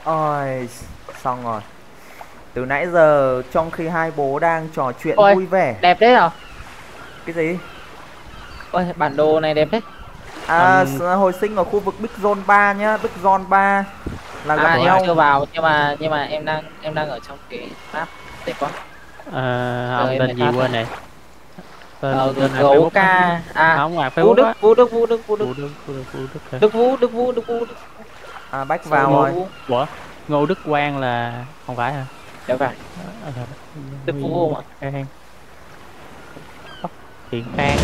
Ôi, xong rồi. Từ nãy giờ trong khi hai bố đang trò chuyện Ôi, vui vẻ. đẹp đấy à? Cái gì? Ôi, bản đồ này đẹp đấy. Anh Hồi sinh ở khu vực Big Zone 3 nhá, Big Zone 3 là gặp À, em ủa nhau. chưa vào nhưng mà em đang ở trong cái map đẹp quá. Giờ ông em tên mới gì thoát quên này. này. Tên là Gấu Facebook ca. á. À, Không ngoài Vũ Facebook Đức, á. Vũ Đức, Vũ Đức, Vũ Đức. Vũ Đức hả? Đức Vũ. Bách vào Solo rồi. Vũ. Ủa Ngô Đức Quang là không phải hả? Dạ vâng. Ờ, ờ, Đức Vũ Huy không ạ? Khang. Tóc Thiện Khang.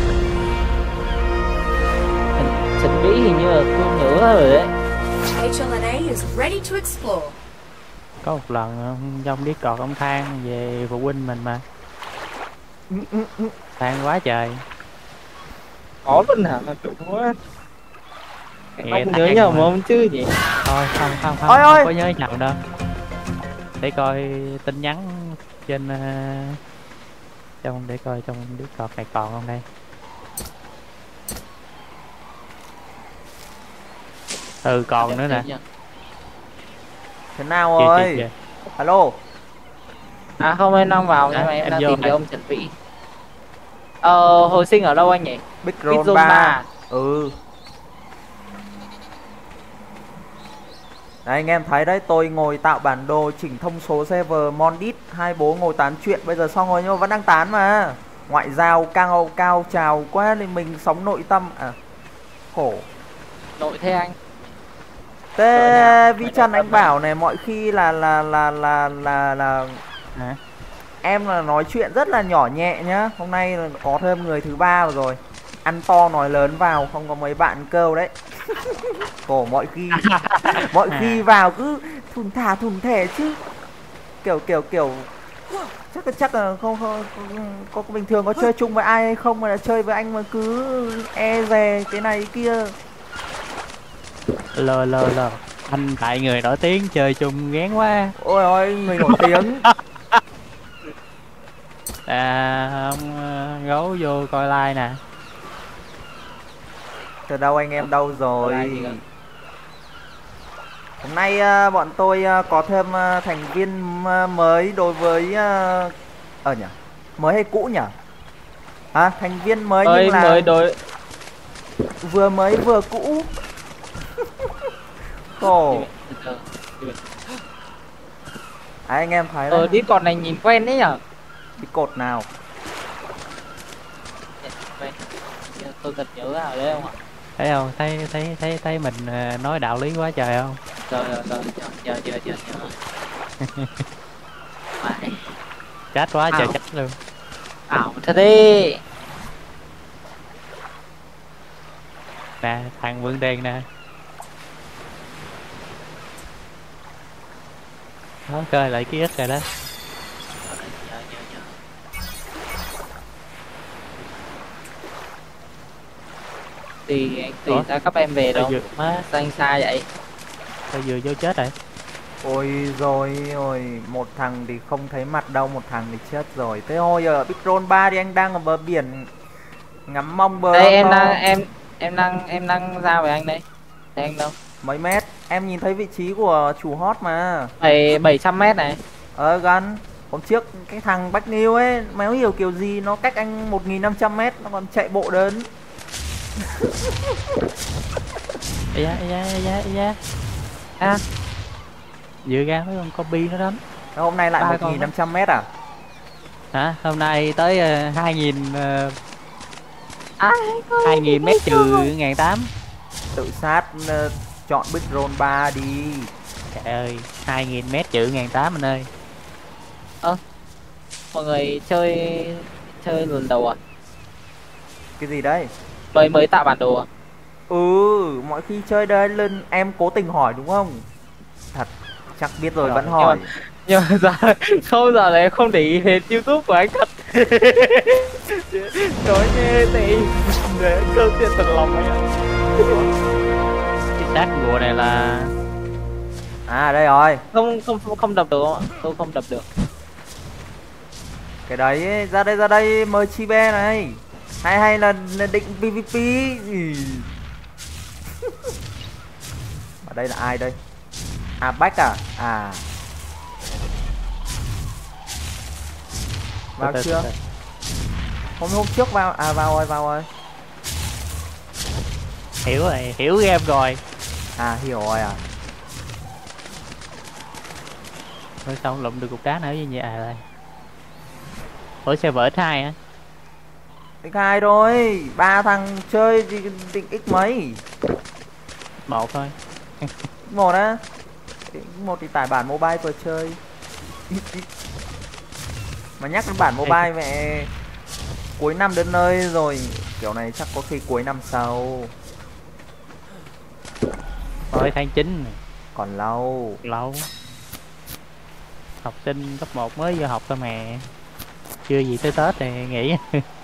Trần Vĩ hình như là tôi nhớ rồi đấy. HLNA is ready to explore. Có một lần trong Discord ông than về phụ huynh mình mà. Than quá trời. Có luôn hả? Đúng quá. Nghe Anh nhớ than nhầm mà. không chứ nhỉ? Thôi không không không, Ôi không ôi. có nhớ nhầm đâu. Để coi tin nhắn trên để coi trong Discord này còn không đây. Ừ còn nữa nè. Thế nào Kìa kìa rồi? kìa. Alo. À không, em đang vào nhưng mà em Em đang vô tìm hả? cái ông Trần Vĩ. Hồi sinh ở đâu anh nhỉ? Big Big Zone Zone 3. 3. Ừ. Đấy, anh em thấy đấy, tôi ngồi tạo bản đồ chỉnh thông số server Mondit, hai bố ngồi tán chuyện bây giờ xong rồi nhưng mà vẫn đang tán mà. Ngoại giao cao cao trào quá thì mình sống nội tâm khổ. Nội thế anh. Thế Vi Ngoại Trần giao anh bảo này, mọi khi là Hả? em là nói chuyện rất là nhỏ nhẹ nhá. Hôm nay là có thêm người thứ ba rồi. Ăn to nói lớn vào, không có mấy bạn câu đấy. Khổ mọi khi vào cứ thùn thẻ chứ. Kiểu chắc là không có bình thường có chơi chung với ai hay không mà là chơi với anh mà cứ e dè cái này cái kia. Lờ anh tại người nổi tiếng chơi chung ngán quá. Ôi ôi, người nổi tiếng. Ông gấu vô coi like nè. Từ đâu anh em đâu rồi? Hôm nay bọn tôi có thêm thành viên mới đối với nhỉ? Mới hay cũ nhỉ? Thành viên mới nhưng là mới đối vừa mới vừa cũ. Khổ. Anh em thấy đấy. Discord này nhìn quen đấy nhở? Cái cột nào? Quen. Tôi cần nhớ ở đấy không ạ? Thấy không? Thấy mình nói đạo lý quá trời không? Rồi, giờ. Mãi. Chết quá trời chết luôn. Ảo thật đi. Nè thằng Vương Đen nè. Nó coi lại ký ức rồi đó. Thì anh tùy ra cấp em về đâu Má sao anh xa vậy? tôi vừa vô chết rồi. Ôi rồi ôi, một thằng thì không thấy mặt đâu, một thằng thì chết rồi. Thế thôi ở Big Roll 3 thì anh đang ở bờ biển ngắm mong bờ. Đây em đang ra với anh đây. Thấy anh đâu? Mấy mét? Em nhìn thấy vị trí của chủ hot mà. 700 mét này. Gần. Hôm trước cái thằng Bách Nghiêu ấy, mày không hiểu kiểu gì nó cách anh 1500 mét nó còn chạy bộ đến. Ây da. Vừa ra mấy con copy nó đánh. Hôm nay lại 1500 mét à? Hả? Hôm nay tới 2000 2000 mét trừ 1800. Tự sát chọn Big Roll 3 đi. Trời ơi, 2000 mét trừ 1800 anh ơi. Mọi người chơi lần đầu à? Cái gì đấy? Mới tạo bản đồ à? Mọi khi chơi đây lên em cố tình hỏi đúng không? Thật, chắc biết rồi vẫn hỏi. Nhưng mà giờ này không để ý đến YouTube của anh thật. Nói nghe thì để cơn tiền thật lòng anh ạ. Cái xác rùa này là Đây rồi. Không đập được không ạ? Tôi không đập được. Cái đấy ra đây mời chi be này. Hay là định PVP. Ở đây là ai đây? À bách à? À. Vào chưa? Hôm trước vào, à vào rồi. Hiểu rồi, hiểu game rồi. À hiểu rồi à. Rồi xong lụm được cục đá nữa như vậy à đây. Ủa server X2 hả? X2 thôi, 3 thằng chơi thì X mấy? Một thôi. Một á. Một thì tải bản mobile vừa chơi. Mà nhắc đến bản mobile mẹ, cuối năm đến nơi rồi, kiểu này chắc có khi cuối năm sau. Thôi tháng 9 Còn lâu. lâu. Học sinh cấp 1 mới vô học thôi mà. Chưa gì tới Tết thì nghỉ.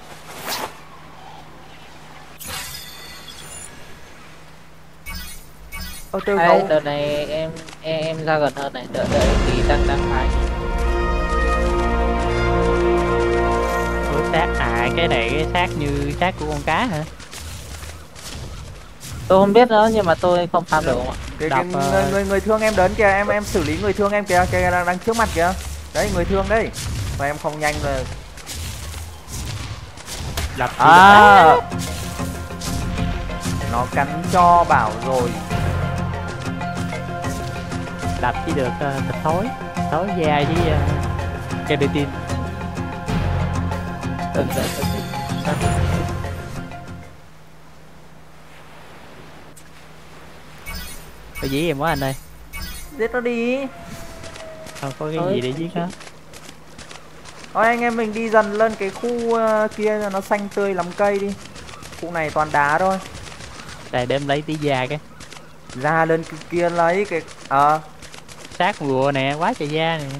Ơ tiêu Đấy, gấu. đợt này em ra gần hơn này, đợi tí đang phải. Ủa xác à, cái này cái xác như xác của con cá hả? Tôi không biết nữa nhưng mà tôi không farm được không ạ? Cái người thương em đến kìa, em xử lý người thương em kìa, kìa đang trước mặt kìa. Đấy người thương đấy. Mà em không nhanh là Đập à. Nó cắn cho bảo rồi. đập chỉ được thịt thối da với keratin. Có dí em quá anh ơi. Giết nó đi. Không có cái gì để giết nó. Thôi anh em mình đi dần lên cái khu kia cho nó xanh tươi lắm cây đi. Khu này toàn đá thôi. Đây đem lấy tí da cái. Ra lên cái kia lấy cái Xác rùa nè, quá trời da nè.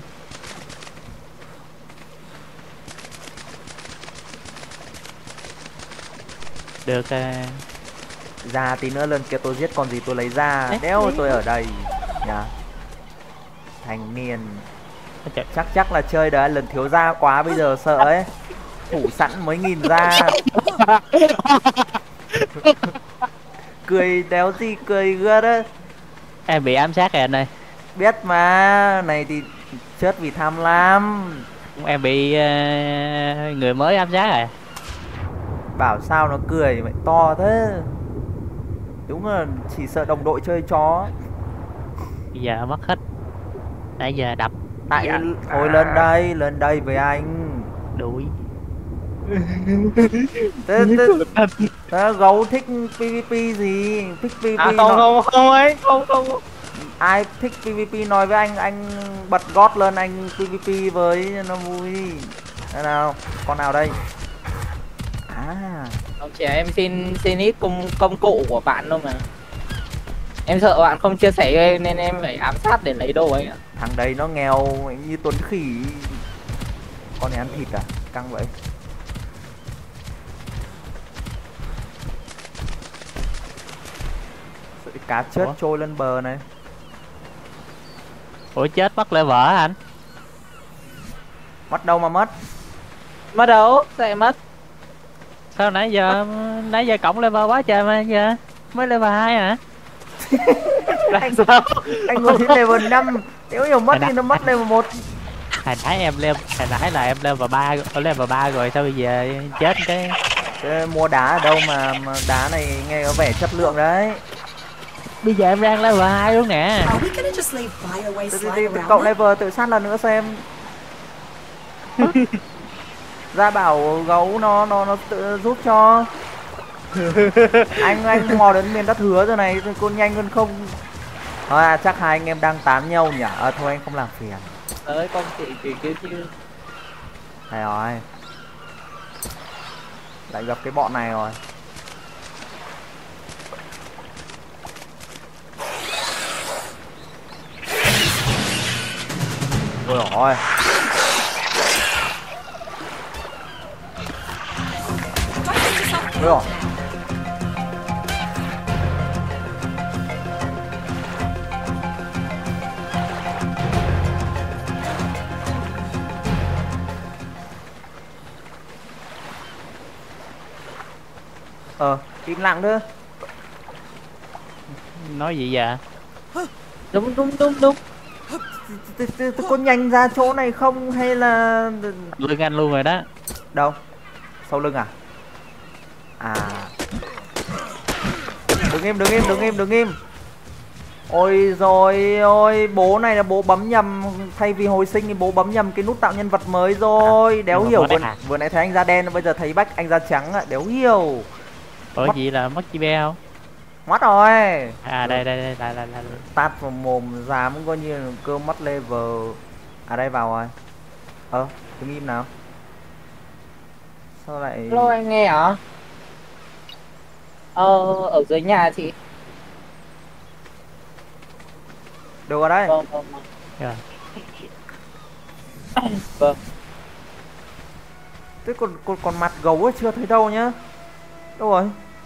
Được ra tí nữa lên kia tôi giết con gì tôi lấy ra. Đéo tôi ở đây nhá. Thành niên. Chắc là chơi đấy lần thiếu da quá bây giờ sợ ấy. Thủ sẵn mấy nghìn da. Cười đéo gì cười gớt á. Em bị ám sát rồi anh ơi. Biết mà, này thì chết vì tham lam. Em bị người mới ám sát rồi. Bảo sao nó cười mày to thế. Đúng là chỉ sợ đồng đội chơi chó. Bây giờ mất hết. Nãy giờ đập. Tại dạ. thôi lên đây với anh. Đuổi. Thế gấu thích PVP gì? Thích PVP À không ấy, không. Ai thích PVP nói với anh bật gót lên anh PVP với nó vui. Thế nào? Con nào đây? À, Ông chị em xin ít công cụ của bạn đâu mà. Em sợ bạn không chia sẻ cho em nên em phải ám sát để lấy đồ ấy ạ. thằng đấy nó nghèo như Tuấn Khỉ. Con này ăn thịt à? Căng vậy. Cá chết trôi lên bờ này. Ủa chết mất level hả anh? Mất đâu mà mất? Mất đâu? Sẽ mất. Sao nãy giờ cộng level quá trời mà giờ mới level 2 hả? Anh muốn thấy level 5. Nếu nhiều mất thì nó mất level 1. Hồi nãy là em level 3, level 3 rồi sao bây giờ chết cái. Thế mua đá ở đâu mà đá này nghe có vẻ chất lượng đấy. Bây giờ em đang level 2 luôn nè. Are we gonna just leave Bioway slide around Cậu it? level tự sát lần nữa xem. Ra bảo gấu nó tự giúp cho. anh mò đến miền đất hứa rồi này, cô nhanh hơn không. Thôi à, chắc hai anh em đang tán nhau nhỉ. Thôi anh không làm phiền. Tới con chị kêu chứ. Này rồi. Lại gặp cái bọn này rồi. Ôi ôi. Ôi ôi. Im lặng nữa. Nói gì vậy? Đúng đúng đúng đúng. Tôi có nhanh ra chỗ này không hay là Lưng anh luôn rồi đó. đâu? Sau lưng à? À, đừng im, đừng im, đừng im, đừng im. Ôi rồi ôi, bố này là bố bấm nhầm, thay vì hồi sinh thì bố bấm nhầm cái nút tạo nhân vật mới rồi. Đéo hiểu, vừa nãy thấy anh da đen, bây giờ thấy Bách anh da trắng ạ, đéo hiểu. Ủa gì là mất chi be không? Mất rồi. À đây đây đây lại. Tát vào mồm dám coi như là cơ mất level. À đây vào rồi. Đừng im nào. Sao lại... Hello anh nghe hả? Ở dưới nhà chị. Đâu vào đây? Vâng vâng vâng. Rồi. Vâng. Thế còn mặt gấu ấy chưa thấy đâu nhá. Đâu rồi?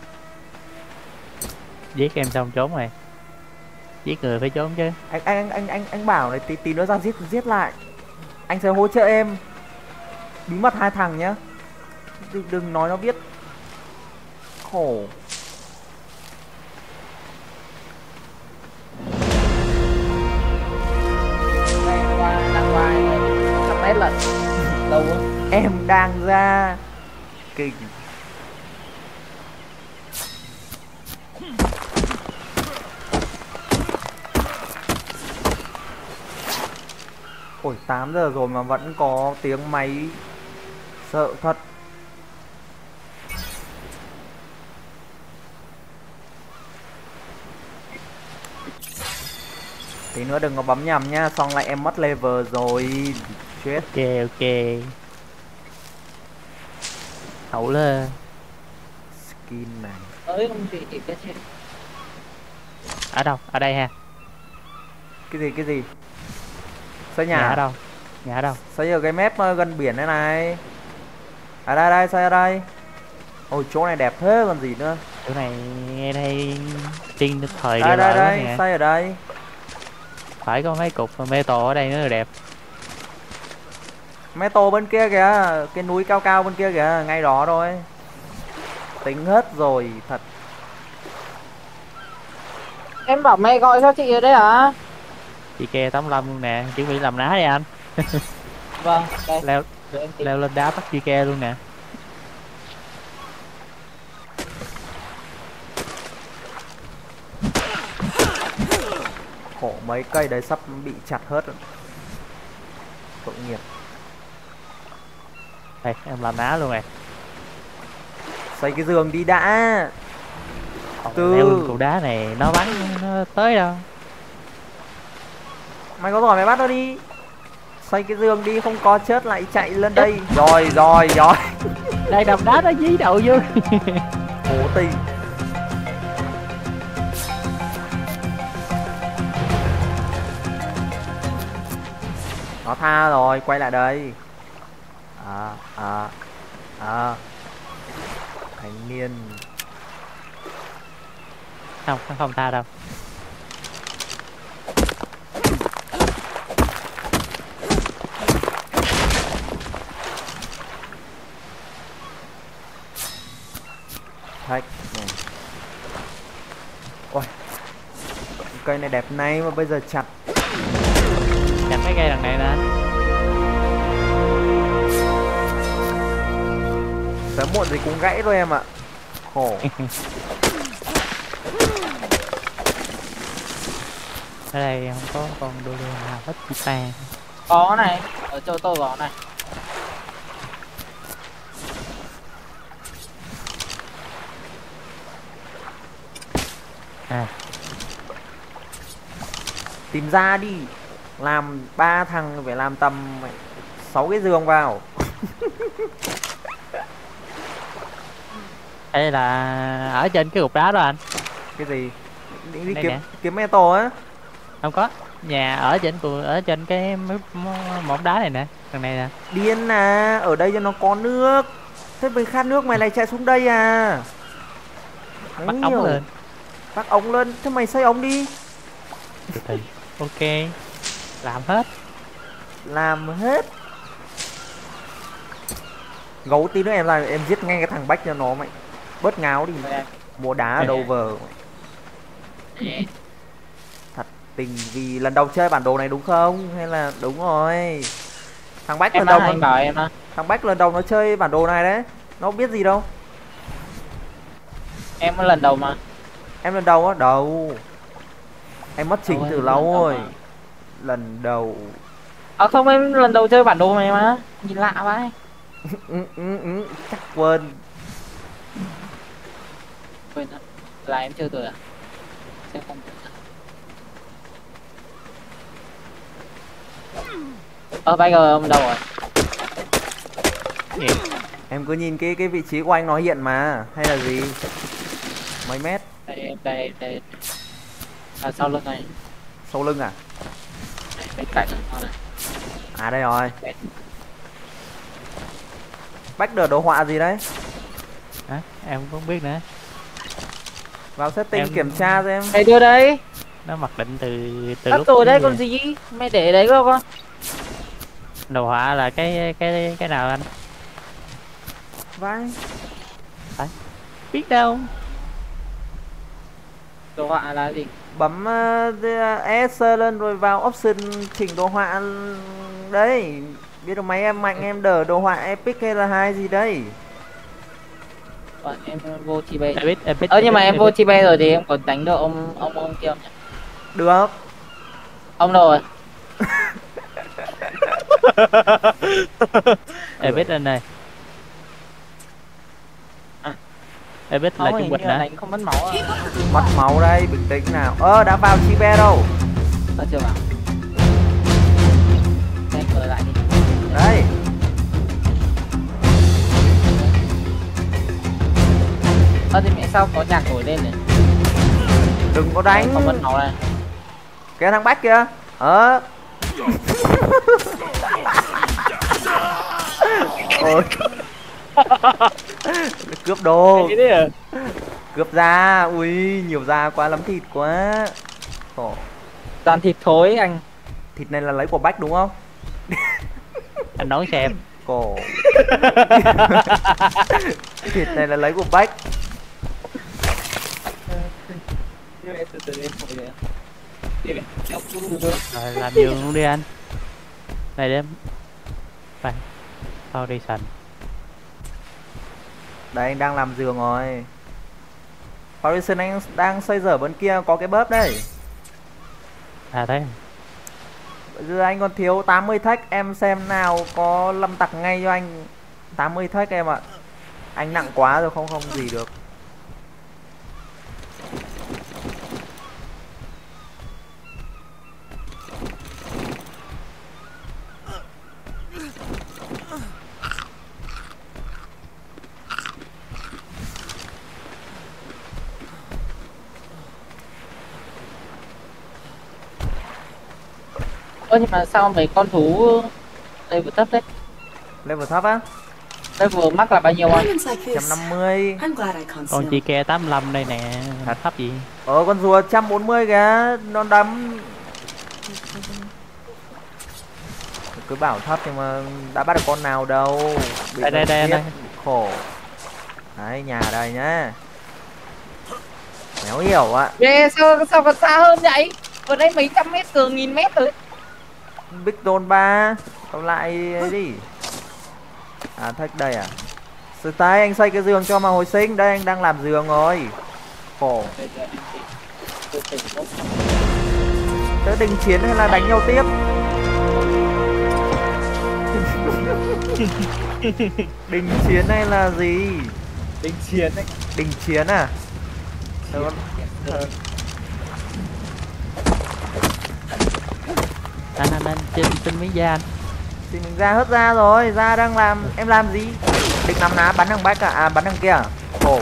Giết em xong trốn rồi. Giết người phải trốn chứ. Anh bảo này, tí nữa ra giết lại. Anh sẽ hỗ trợ em. Bí mật hai thằng nhá. Đừng nói nó biết. Khổ. Đang qua 100 mét lận. Đâu á? Em đang ra. Kinh. Ôi 8 giờ rồi mà vẫn có tiếng máy. Sợ thật. Tí nữa đừng có bấm nhầm nha, xong lại em mất level rồi. Chết. Ok. Hậu lên. Skin này. Ơi không chị cái chuyện. Ở đâu? Ở đây ha. Cái gì? Xây nhà. Nhà ở đâu? Nhà ở đâu? Xây ở cái mép gần biển này này. À đây, xây ở đây. Ôi chỗ này đẹp thế còn gì nữa. Chỗ này nghe đây tiên thời Đây đây đây, xây ở đây. Phải có mấy cục metal ở đây nữa là đẹp. Metal bên kia kìa, cái núi cao cao bên kia kìa, ngay đó thôi. Tính hết rồi, thật. Em bảo mẹ gọi cho chị ở đây hả? Chị ke 85 luôn nè, chuẩn bị làm ná đây anh. Vâng, đây. Leo lên đá bắt chị ke luôn nè. Khổ mấy cây đấy sắp bị chặt hết rồi. Tội nghiệp. Đây, em làm ná luôn nè. Xây cái giường đi đã. Leo lên cục đá này nó bắn nó tới đâu. Mày có giỏi mày bắt nó đi. Xây cái giường đi, không có chết lại chạy lên đây. Rồi. Đây đập đá nó dí đầu vô. Cố tình. Nó tha rồi, quay lại đây. Thanh niên. Không, nó không tha đâu. Thách này. Ôi, cây này đẹp này mà bây giờ chặt. Chặt mấy cây đằng này nè. Sớm muộn gì cũng gãy thôi em ạ. Khổ. Ở đây không có con đô nào hết guitar. Có này, ở chỗ tôi có này. À, Tìm ra đi. Làm 3 thằng phải làm tầm 6 cái giường vào. đây là ở trên cái cục đá đó anh. Cái gì? Đi Đây kiếm nè. kiếm metal á. Không có. Nhà ở trên cái mỏm đá này nè, thằng này nè. Điên à, ở đây cho nó có nước. Thế mày khát nước mày lại chạy xuống đây à? Bắt ống lên. Bắt ống lên, thế mày xây ống đi. Từ từ. Ok. Làm hết. Gấu tí nữa em ra em giết ngay cái thằng Bách cho nó mày. Bớt ngáo đi. Mua đá ở đâu vờ. Thật. tình vì lần đầu chơi bản đồ này đúng không? Hay là đúng rồi. Thằng Bách Em lần á, đầu anh bảo em á. thằng Bách lần đầu nó chơi bản đồ này đấy. Nó không biết gì đâu. Em lần đầu mà. Em lần đầu á? Đầu. Em mất trình Đâu, từ em lâu lần đầu rồi. mà. Lần đầu. Không, em lần đầu chơi bản đồ này mà. Nhìn lạ vậy. Chắc quên. Quên ạ. Là em chơi rồi à? Xem không. Bây giờ ông đâu rồi? Gì? Em cứ nhìn cái vị trí của anh nó hiện mà. Hay là gì? Mấy mét? Đây. Sau lưng này. Sau lưng à? Đây, bên cạnh này. À đây rồi. Bách đờ đồ họa gì đấy? Hả? Em cũng không biết nữa. Vào setting Em- kiểm tra xem. Đây đưa đây. Nó mặc định từ Tắt lúc rồi đấy cái còn gì? Mày để đấy không con? đồ họa là cái nào anh? Vai. Biết đâu. Đồ họa là gì? Bấm ESC lên rồi vào option chỉnh đồ họa đấy. Biết được máy em mạnh em đỡ đồ họa Epic hay là hai gì đấy. Em vô TB. Em biết. Nhưng mà em vô TB rồi thì em còn đánh được ông kia không nhỉ? Được. Ông đâu rồi? Em biết anh này. Em biết là Máu trung hình bình như là hả? đánh không mất máu à? Mất máu đây, bình tĩnh nào. Đã vào chi be đâu. Chưa vào. Em mở lại đi. Đấy. Thì mẹ sao có nhạc nổi lên này? Đừng có đánh. Không mất máu này. Kìa thằng Bách kìa. Ôi. Cướp đồ. Cướp da. Ui nhiều da quá, lắm thịt quá. Khổ. Toàn thịt thối anh. Thịt này là lấy của Bách đúng không? Anh nói xem. Cổ. Thịt này là lấy của Bách. Rồi làm giường luôn đi anh. Này đêm. Phải. Foundation. Đây anh đang làm giường rồi. Foundation anh đang xây dở bên kia có cái bớp đây. À thế. Bây giờ anh còn thiếu 80 thách. Em xem nào có lâm tặc ngay cho anh 80 thách em ạ. Anh nặng quá rồi không gì được. Nhưng mà sao mấy con thú level thấp đấy? Level thấp á? Level max là bao nhiêu anh? Diamonds like this. 150. I'm glad I can't Con smell. chi ke 85 đây nè. Thật thấp gì? Con rùa 140 kìa. Nó đấm. Cứ bảo thấp nhưng mà đã bắt được con nào đâu. Bị Đây. khổ. Đấy nhà đây nhá. Méo hiểu ạ. Sao còn xa hơn vậy? Vừa nãy mấy trăm mét tường, nghìn mét rồi. Big Zone 3. Còn lại ấy đi. À thách đây à. Sư tay anh xây cái giường cho mà hồi sinh. Đây anh đang làm giường rồi. Khổ. Tớ đình chiến hay là đánh nhau tiếp? Đình chiến hay là gì? Đình chiến đấy. Đình chiến à? Anh xin miếng da anh. Thì mình ra hớt ra rồi. Ra đang làm. Em làm gì? Định nắm ná bắn thằng Bách à? À bắn thằng kia à? Khổ.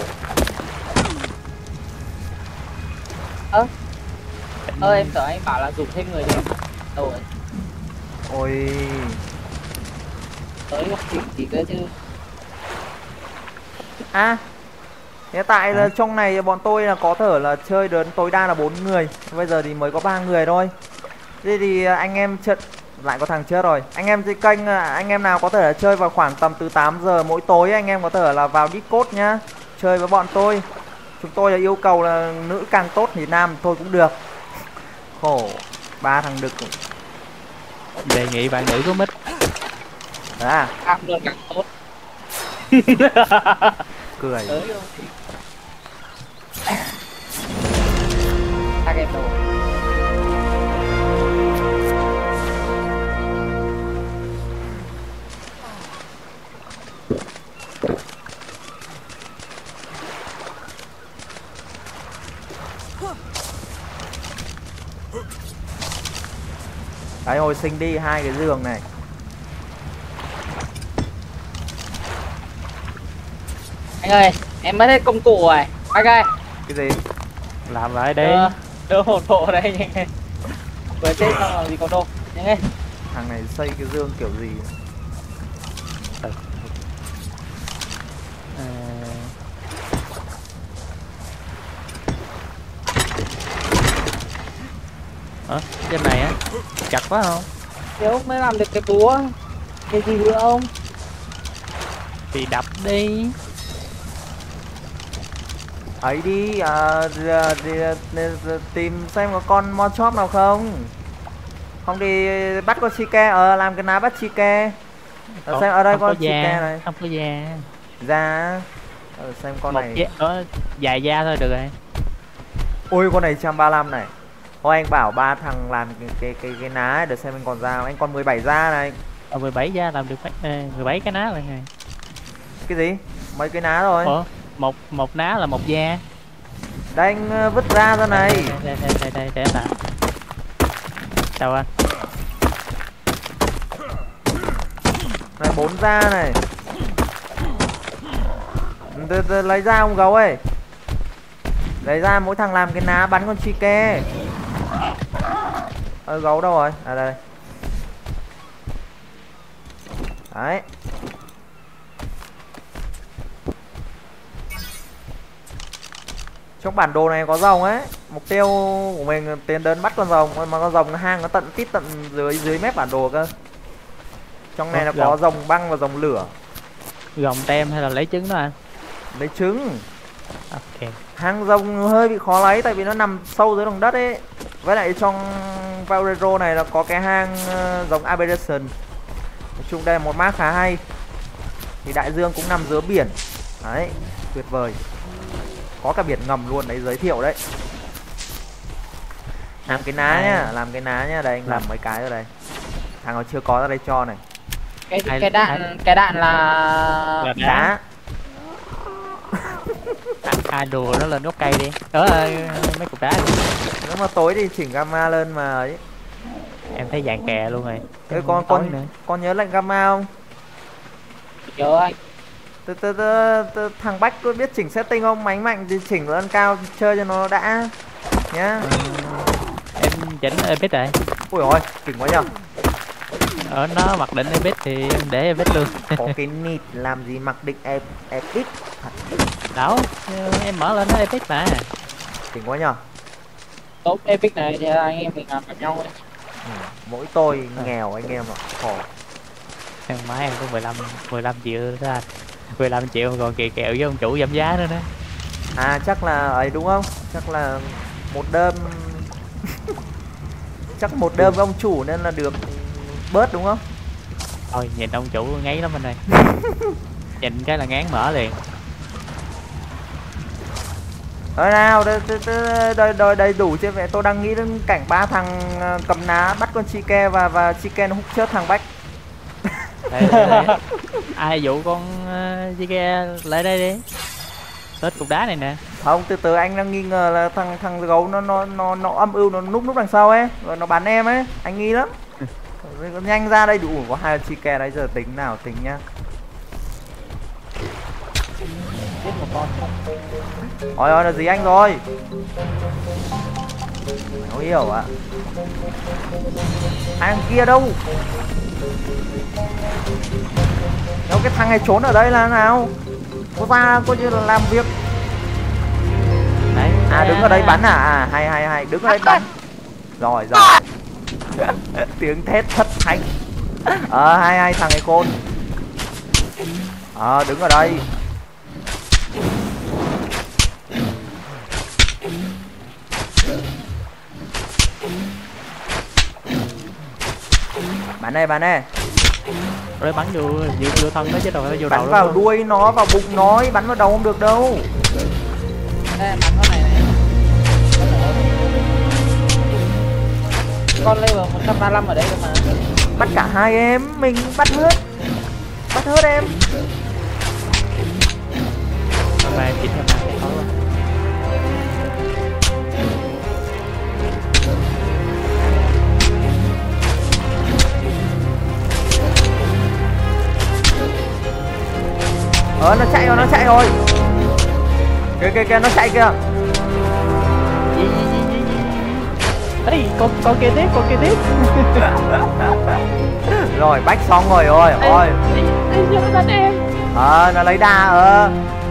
Em tưởng anh bảo là dùng thêm người đi. Đâu rồi? Ôi. Tới chỉ cơ chứ. À. Hiện tại là trong này bọn tôi là có thể là chơi đến tối đa là 4 người. Bây giờ thì mới có 3 người thôi. Thế thì anh em trận lại có thằng chết rồi. Anh em trên kênh anh em nào có thể là chơi vào khoảng tầm từ 8 giờ mỗi tối, anh em có thể là vào Discord nhá. Chơi với bọn tôi. Chúng tôi là yêu cầu là nữ càng tốt thì nam thôi cũng được. Khổ. Ba thằng đực. Đề nghị bạn nữ có mic. À, Càng luôn càng tốt. cười. Tới luôn. Các em đồ. Đấy, hồi sinh đi 2 cái giường này. Anh ơi, em mất hết công cụ rồi. Anh ơi, Cái gì? Làm lại đi. đưa một bộ đây nhanh lên. Vừa chết xong rồi gì có đồ. Nhanh lên. Thằng này xây cái giường kiểu gì? Trên này á chặt quá không? Nếu mới làm được cái búa cái gì nữa không? Thì đập đi. Ấy đi, tìm xem có con mon shop nào không. Không thì bắt con Chike, làm cái ná bắt Chike. Xem ở đây con Chike này. Không có da. Da. Xem con Một này. nó dài da thôi được rồi. Ôi con này 135 này. Thôi anh bảo ba thằng làm cái ná ấy, để xem anh còn da. Anh còn 17 da này. 17 da làm được 17 cái ná rồi này. Cái gì? Mấy cái ná rồi. Ủa, một ná là một da. Đây anh vứt ra ra này. Đây để lại. Đâu anh? Này 4 da này. Lấy ra ông gấu ơi. Lấy ra mỗi thằng làm cái ná bắn con Chike. Gấu đâu rồi? À đây. Đấy. Trong bản đồ này có rồng ấy. Mục tiêu của mình tiến đến bắt con rồng. Mà con rồng nó hang nó tận tít tận dưới mép bản đồ cơ. Trong này nó có rồng băng và rồng lửa. Gồng tem hay là lấy trứng đó anh? Lấy trứng. Ok. Hang rồng hơi bị khó lấy tại vì nó nằm sâu dưới lòng đất ấy. Với lại trong Valero này nó có cái hang giống Aberration. Nói chung đây là một map khá hay. Thì đại dương cũng nằm dưới biển. Đấy, tuyệt vời. Có cả biển ngầm luôn đấy, giới thiệu đấy. Làm cái ná nhá, làm cái ná nhá, đây anh làm mấy cái rồi đây. Thằng nào chưa có ra đây cho này. Cái đạn là Đá. Ai đùa nó lên gốc cây đi. Mấy cục đá đi. Nếu mà tối thì chỉnh gamma lên mà ấy. Em thấy dạng kè luôn rồi. Ê, con nhớ lệnh gamma không? nhớ anh. Thằng Bách có biết chỉnh setting không? Máy mạnh thì chỉnh lên cao chơi cho nó đã nhá. Em chỉnh Epic rồi. Ui ôi, kinh quá nhờ. Nó mặc định Epic thì em để Epic luôn. Có cái nịt làm gì mặc định Epic. Đâu, em mở lên nó Epic mà. Kinh quá nhờ. Tốt Epic này thì anh em mình làm với nhau đấy. Mỗi tôi nghèo anh em ạ, khổ. Em má em có 15 triệu đó anh. 15 triệu còn kì kẹo với ông chủ giảm giá nữa đó. À chắc là ấy đúng không? Chắc là một đơm. Chắc một đơm với ông chủ nên là được bớt đúng không? Thôi nhìn ông chủ ngấy lắm anh ơi. Nhìn cái là ngán mở liền. Rồi nào, đây đủ chưa vậy? Tôi đang nghĩ đến cảnh ba thằng cầm ná bắt con Chike và Chike nó hút chết thằng Bách. Đây. Ai dụ con Chike lại đây đi. Tết cục đá này nè. Không, từ từ anh đang nghi ngờ là thằng gấu nó âm ưu, nó núp đằng sau ấy, rồi nó bắn em ấy, anh nghi lắm. Nhanh ra đây, đủ có 2 Chike đấy, giờ tính nào tính nhá. Giết một con. Ôi ôi là gì anh rồi. Không hiểu ạ. Thằng kia đâu? Đâu cái thằng này trốn ở đây là nào? Có ra coi như là làm việc. Đấy. À đứng ở đây bắn à? À hay đứng ở đây bắn. Rồi. Tiếng thét thất thanh. Hay thằng này khôn. Đứng ở đây. Bắn này. Rồi bắn vô thân nó chứ đâu phải vô Bắn đầu vào luôn. đuôi nó, vào bụng nó, bắn vào đầu không được đâu. Đây bắn con này này. Con level 135 ở đây cơ mà. Bắt cả hai em, mình bắt hết em. Hôm nay chỉnh hôm nay khó quá. Nó chạy rồi. Kìa nó chạy kìa. Ê, con kia tiếp. Rồi bách xong rồi ôi. Nó đánh em. Nó lấy đà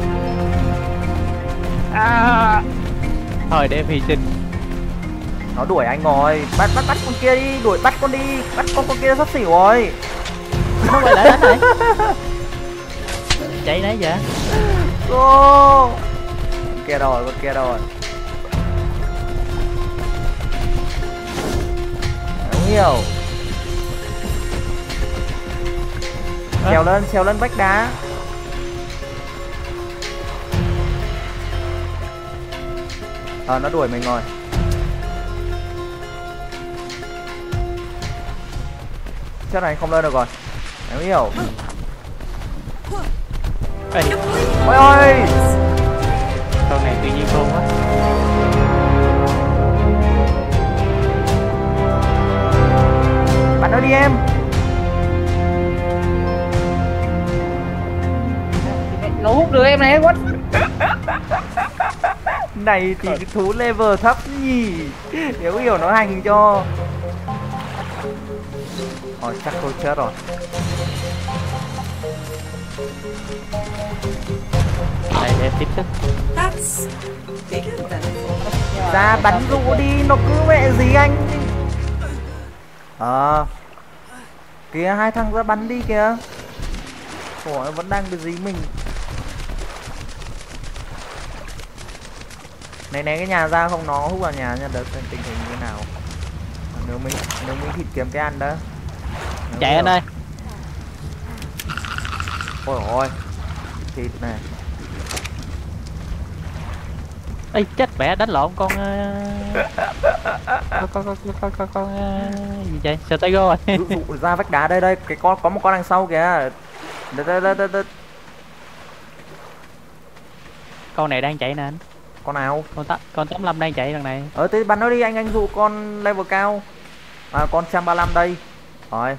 Thôi để em hy sinh. Nó đuổi anh rồi. Bắt con kia đi, bắt con đi. Bắt con kia sắp xỉu rồi. Nó quay lại đánh này. Chạy nãy giờ. Con kia rồi. Không hiểu. Trèo lên vách đá. Nó đuổi mình rồi. Chết này không lên được rồi. Em hiểu. Ê, Ôi ôi. con này tự nhiên luôn á. Bắn nó đi em. Nó hút được em này what? Này thì cái thú level thấp nhỉ. Nếu hiểu nó hành cho. Chắc tôi chết rồi. Đây để em tiếp sức. That's bigger than I thought. Ra bắn dụ đi, nó cứ mẹ gì anh. Kìa hai thằng ra bắn đi kìa. Ủa, nó vẫn đang bị dí mình. Này cái nhà ra không, nó hút vào nhà nha, đợt xem tình hình như thế nào. Nếu mình thịt kiếm cái ăn đó. Chạy anh ơi. Ôi ôi. Thịt này. Ê chết mẹ, đánh lộn con gì vậy? Sao tay go rồi? Dụ ra vách đá đây, cái con có một con đằng sau kìa. Đây. Con này đang chạy nè anh. Con nào? Con 85 đang chạy đằng này. Thế bắn nó đi, anh dụ con level cao. Con 135 đây. Rồi.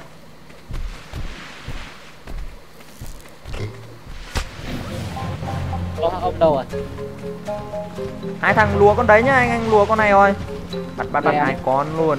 Ông đâu rồi? Hai thằng lùa con đấy nhá, anh lùa con này rồi. Bắt hai con luôn.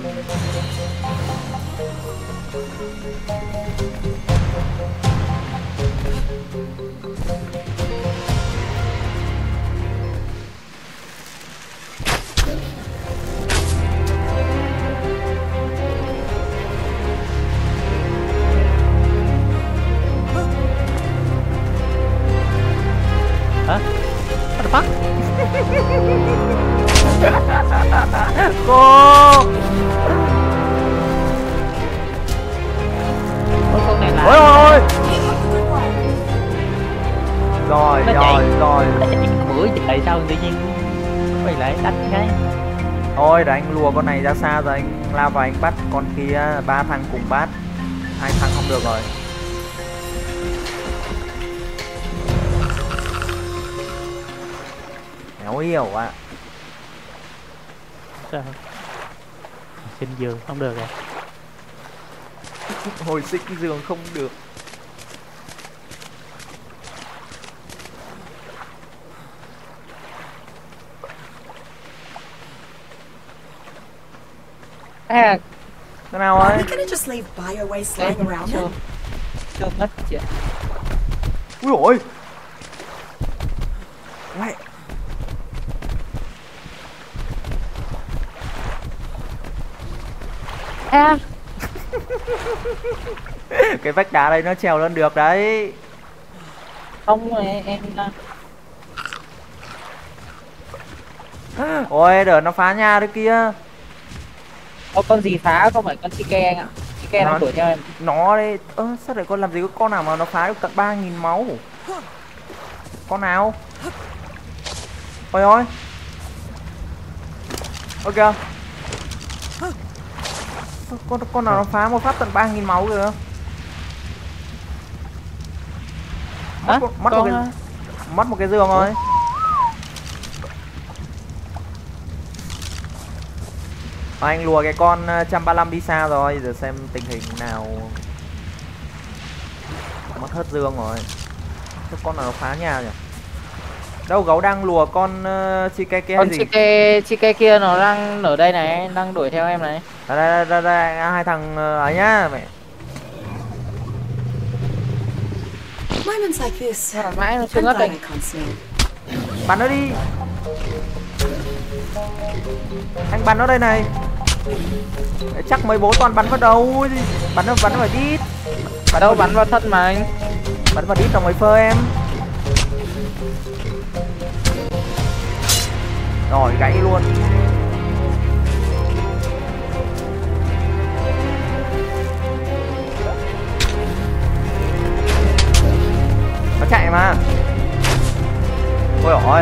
Hả? What the fuck? Cô. Ôi con này là Ôi. Rồi. Nó chạy bữa chạy sao tự nhiên quay lại đánh cái. Thôi để anh lùa con này ra xa rồi anh lao vào anh bắt con kia, ba thằng cùng bắt. Hai thằng không được rồi. Đéo hiểu ạ. Sao? Xin giường không được rồi. Hồi sinh giường không được. À, Cái nào Are ơi? we gonna just leave Biowaste lying around then? chưa mất chị. Ui ôi. Mẹ. À, Cái vách đá đây nó trèo lên được đấy. không em Ôi đỡ nó phá nhà đấy kia. có con gì phá không phải con Tike anh ạ. Chike đang đuổi theo em. Nó đây, sao lại con làm gì có con nào mà nó phá được tận 3.000 máu? Con nào? Ôi ôi. Ok. Con nào nó phá một phát tận 3.000 máu kìa. Mất một cái giường rồi. Anh lùa cái con 135 đi xa rồi, giờ xem tình hình nào. Mất hết giường rồi. Thế con nào nó phá nhà nhỉ? Đâu gấu đang lùa con Chike kia hay gì? Chike kia nó đang ở đây này, đang đuổi theo em này. Đây, hai thằng ấy nhá mẹ. Moments like this, Mãi nó chưa I'm ngất glad đây. I can't see. Bắn nó đi. Anh bắn nó đây này. Chắc mấy bố toàn bắn vào đầu. Bắn nó vào đít. Đâu bắn vào thân mà anh. Bắn vào đít trong mấy phơ em. Rồi gãy luôn. Nó chạy mà. Ôi ôi.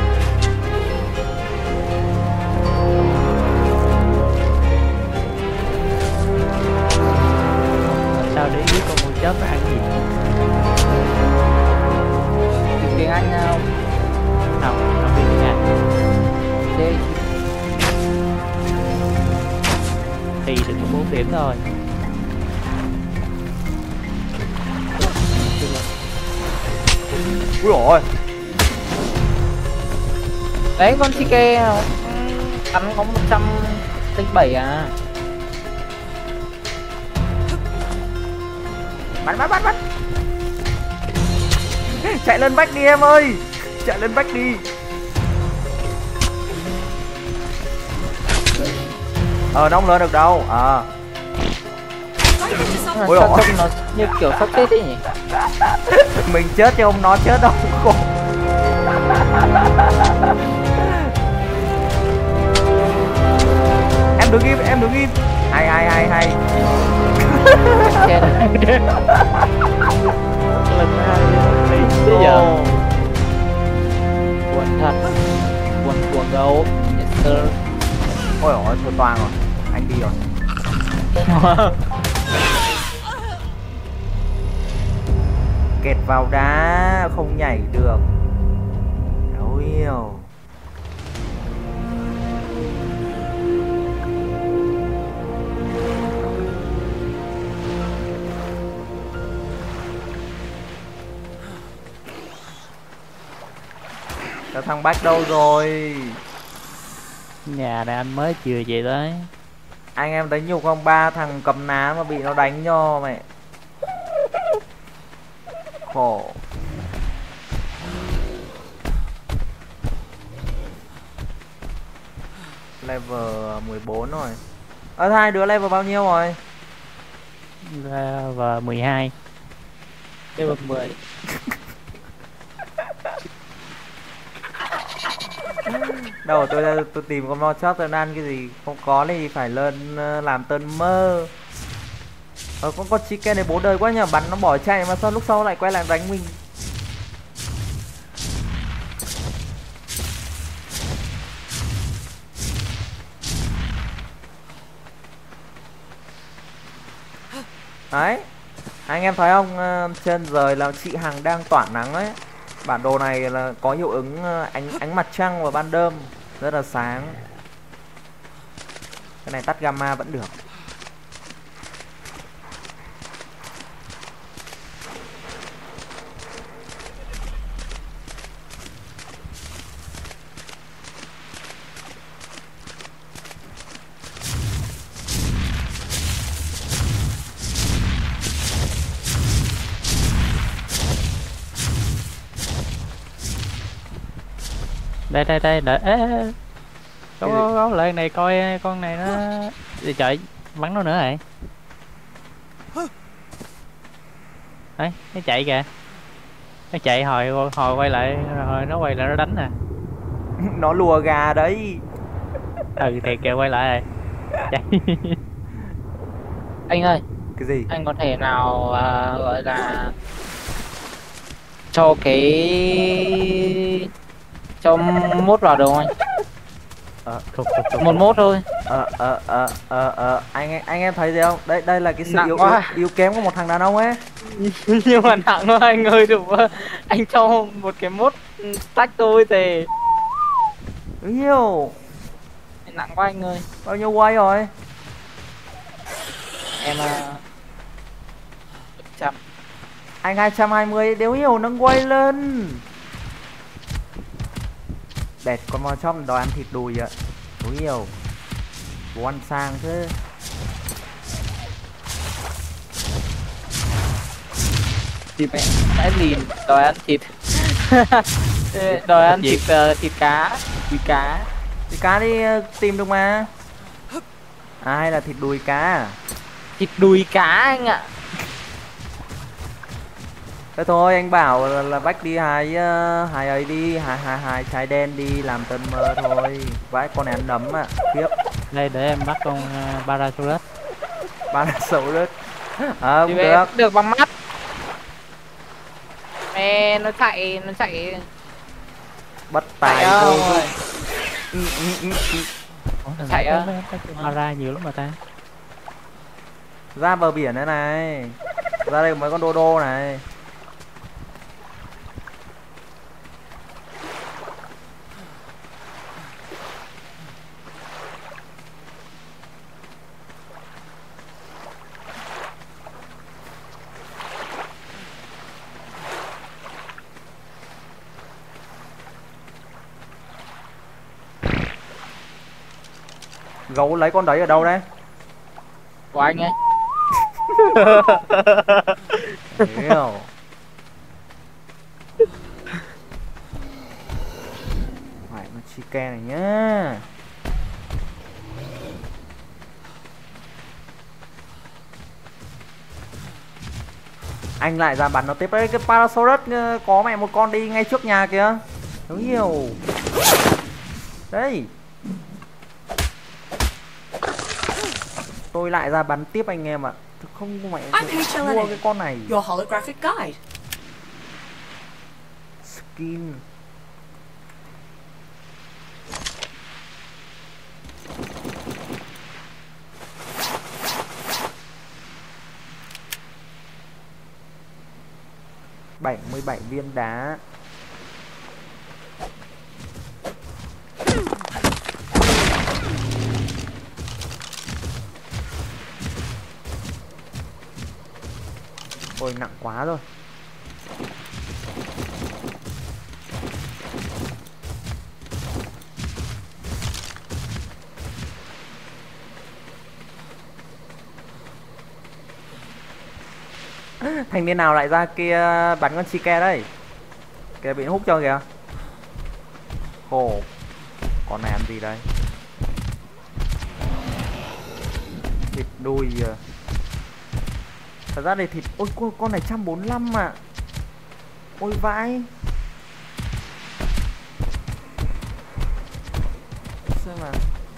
Sao để ý con mồi chết nó ăn gì? Tiếng Anh nào? Không biết tiếng Anh. Đây. Thì được có 4 điểm thôi. Ui ôi. Đấy con Chike bắn có 107 à. Bắn. Chạy lên vách đi em ơi. Chạy lên vách đi. Nó không lên được đâu. Ôi Sao ôi. trông nó như kiểu sắp chết ấy nhỉ? Mình chết chứ không nó chết đâu. Em đứng im. Hay. Chết. Lên hai tí giờ. Buồn thật. Buồn của gấu. Yes sir. Ôi ôi, thôi toang rồi. Anh đi rồi. Kẹt vào đá, không nhảy được. Đéo yêu. Cái thằng Bách đâu rồi? Nhà này anh mới chưa về tới. Anh em đánh nhục không? 3 thằng cầm ná mà bị nó đánh cho mẹ. Khổ. Level 14 rồi. Hai đứa level bao nhiêu rồi? Và 12. Level 10. Đâu tôi tìm con mo chót tôi ăn cái gì không có thì phải lên làm tơn mơ. Con chicken này bố đời quá nhờ, bắn nó bỏ chạy mà sao lúc sau lại quay lại đánh mình. Đấy, anh em thấy không, trên rời là chị Hằng đang tỏa nắng ấy. Bản đồ này là có hiệu ứng ánh mặt trăng vào ban đêm rất là sáng. Cái này tắt gamma vẫn được. Đây đợi. Có lại này coi con này nó đi trời bắn nó nữa rồi. Đấy, nó chạy kìa. Nó chạy hồi quay lại rồi nó quay lại nó đánh nè. Nó lùa gà đấy. Ừ thiệt kìa, quay lại rồi. Chạy. Anh ơi, Cái gì? Anh có thể nào gọi là cho cho mốt vào được không anh? Một mốt thôi. Anh em thấy gì không? Đây là cái sự Nặng yếu quá. yếu kém của một thằng đàn ông ấy. Nhưng mà nặng quá anh ơi, đủ anh cho một cái mốt tách tôi thì Bao nhiêu? nặng quá anh ơi. Bao nhiêu quay rồi? Em 100. Anh 220 đéo hiểu nâng quay lên. Đẹp con mò chóc đòi ăn thịt đùi ạ. Đéo hiểu. Bố ăn sang thế. Thì mẹ đã lìn đòi ăn thịt. Đòi ăn thịt thịt cá. Thịt cá. Thì cá đi tìm được mà. À hay là thịt đùi cá à? Thịt đùi cá anh ạ. Thế thôi anh bảo là bách đi hái ấy đi, hái trái đen đi làm tân mơ thôi. Vãi con này ăn nấm à, khiếp. Đây để em bắt con Parasaurus. Parasaurus. Thì Không mẹ được. được bằng mắt. Mẹ nó chạy Bất tài chạy vô rồi. Chạy á. Para nhiều lắm mà ta. Ra bờ biển đây này. Ra đây mấy con đô đô này. Gấu lấy con đấy ở đâu đấy? Của anh ấy. Hiểu. Phải nó chicken này nhá. Anh lại ra bắn nó tiếp đấy. Cái Parasaurus có mẹ một con đi ngay trước nhà kìa. Đúng nhiều. Đây. Tôi lại ra bắn tiếp anh em ạ. Không mẹ mua cái con này. Your holographic guide. Skin. Bảy mươi 7 viên đá. Ôi nặng quá rồi. Thành niên nào lại ra kia bắn con chica đấy. Kìa bị hút cho kìa. Khổ. Con này ăn gì đây? Thịt đùi à. Thật ra thì thịt... Ôi con này 145 mà. Ôi vãi. Xem mà.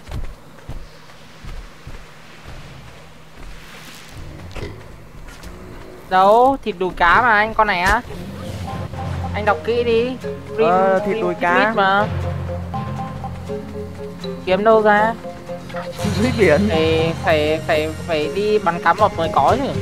Đâu, thịt đùi cá mà anh, con này á. Anh đọc kỹ đi. Thịt đùi cá mà. Kiếm đâu ra? Dưới biển. Phải đi bắn cá mập mới có chứ.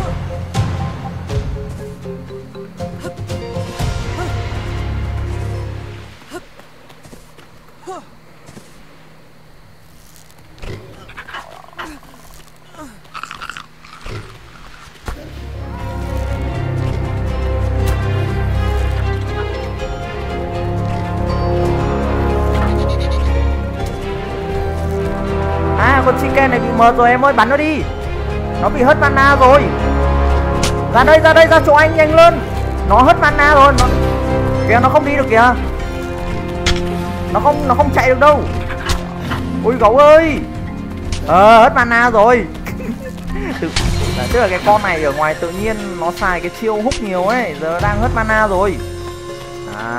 Con chicken này bị mờ rồi em ơi, bắn nó đi. Nó bị hết mana rồi. Ra đây ra chỗ anh nhanh lên. Nó hết mana rồi, nó kìa, nó không đi được kìa. Nó không chạy được đâu. Ôi gấu ơi. Hết mana rồi. Tức là cái con này ở ngoài tự nhiên nó xài cái chiêu hút nhiều ấy, giờ đang hết mana rồi. À.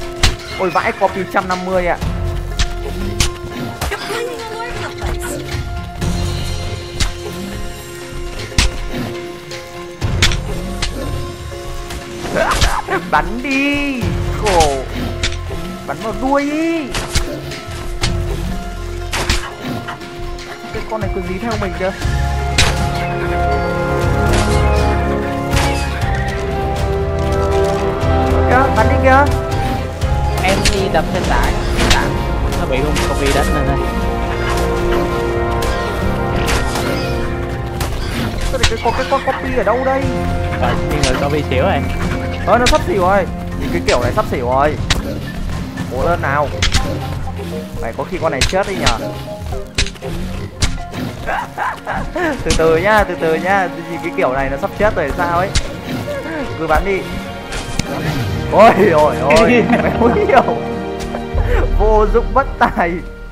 Ôi vãi, copy 150 ạ. Bắn đi. Khổ. Bắn vào đuôi đi. Cái con này cứ dí theo mình kìa. Kìa, bắn đi kìa. Em đi đập trên tải. Nó bị con bị đánh rồi đây. Sao để có cái con copy ở đâu đây? Rồi nhưng người con bị xỉu rồi. Nó sắp xỉu rồi. Nhìn cái kiểu này sắp xỉu rồi. Cố lên nào. Phải có khi con này chết đi nhờ. Từ từ nhá, từ từ nhá. Nhìn cái kiểu này nó sắp chết rồi sao ấy. Cứ bắn đi. Ôi ôi ôi. Mày không hiểu. Vô dụng bất tài.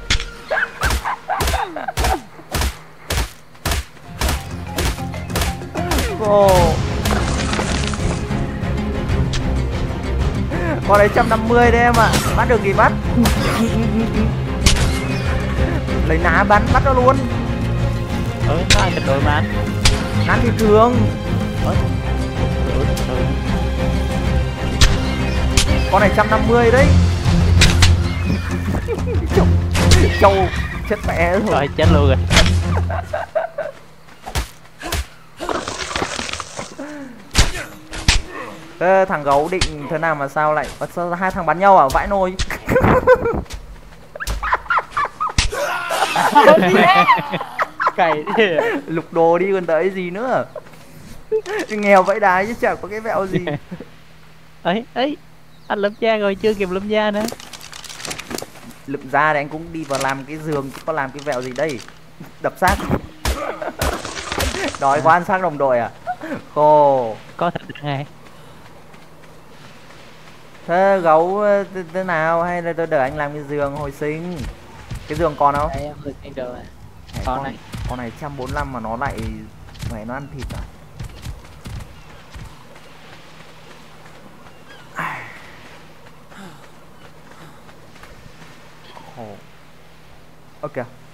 Ồ. Con đấy 150 đấy em ạ. Bắt được thì bắt. Lấy ná bắn bắt nó luôn. Nó ăn thịt đùi mà anh. Ăn thì thường. Con này 150 đấy. Châu chết mẹ rồi. Rồi chết luôn rồi. Ê, thằng gấu định thế nào mà sao lại sao hai thằng bắn nhau à? Vãi nồi. Cày. Lục đồ đi còn tới gì nữa. Nghèo vẫy đái chứ chẳng có cái vẹo gì. Ấy ấy anh lụm da rồi chưa kịp lụm da nữa. Lụm ra thì anh cũng đi vào làm cái giường chứ có làm cái vẹo gì đây. Đập xác. Đói quá ăn xác đồng đội à? Khổ. Có thịt ngay. Thế gấu thế nào hay là tôi đợi anh làm cái giường hồi sinh. Cái giường còn không? Đây em được anh rồi. Con này 145 mà nó lại mày nó ăn thịt à? Khổ. Ok.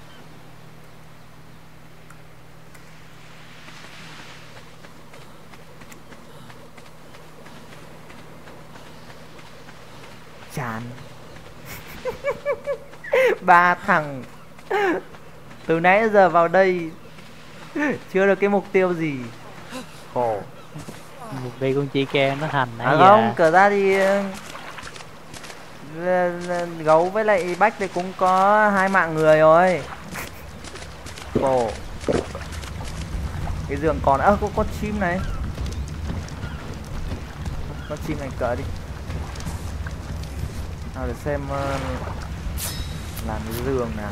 Chán. Ba thằng từ nãy đến giờ vào đây chưa được cái mục tiêu gì. Khổ. Một đi con chi ke nó thành nãy À giờ. không, cờ ra thì gấu với lại bách thì cũng có 2 mạng người rồi. Khổ. Cái giường còn có con chim này. Con chim này cỡ đi. Nào để xem làm cái giường nào.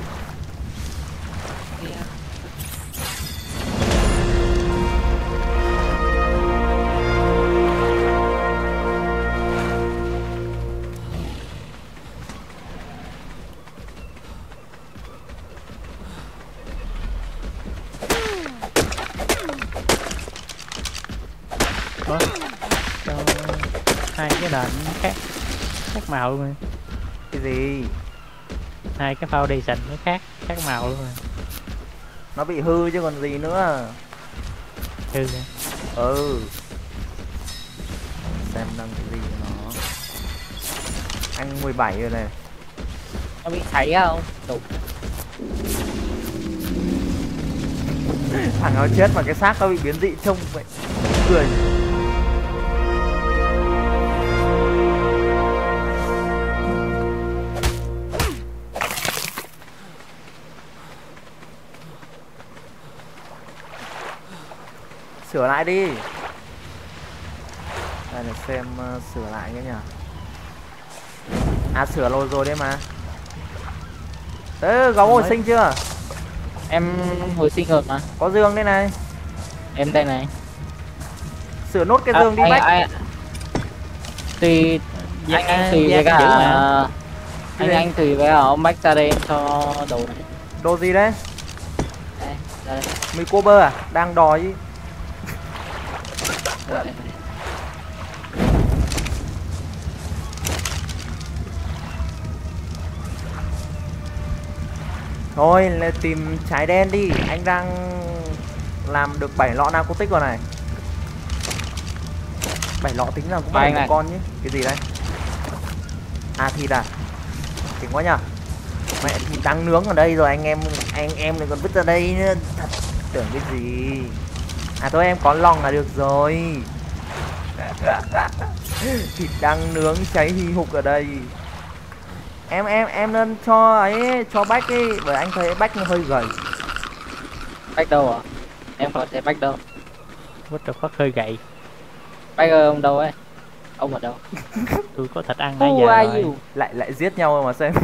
Cho hai cái nền khác màu luôn. Cái gì? Hai cái foundation nó khác màu luôn rồi. Nó bị hư chứ còn gì nữa. Hư rồi. Ừ. Xem đang cái gì của nó. Anh 17 rồi này. Nó bị thấy không? Đúng. Thằng nó chết mà cái xác nó bị biến dị trông vậy. Cười. Sửa lại đi. Đây là xem sửa lại cái nhỉ. À sửa rồi đấy mà. Thế gấu hồi sinh chưa? Em hồi sinh rồi mà. Có giường đây này. Em đây này. Sửa nốt cái giường đi Bách. Tùy anh tùy với cả anh tùy với ông Bách ra đây em cho đồ này. Đồ gì đấy? Đây. Mì cô bơ à? Đang đòi chứ. Đây. Thôi là tìm trái đen đi. Anh đang làm được 7 lọ narcotic rồi này. 7 lọ tính là cũng Anh bắt được này. một con chứ. Cái gì đây? À thịt à? Kinh quá nhờ. Mẹ thịt đang nướng ở đây rồi anh em lại còn vứt ra đây nữa. Thật, tưởng cái gì? À thôi em có lòng là được rồi. Thịt đang nướng cháy hì hục ở đây. Em nên cho ấy, cho bách đi, bởi anh thấy bách nó hơi gầy. Bách đâu à? Em có thể bách đâu. What the fuck, hơi gậy. Bách ơi, ông đâu ấy? Ông ở đâu? Tôi có thịt ăn nãy Who giờ are rồi. you? Lại giết nhau mà xem.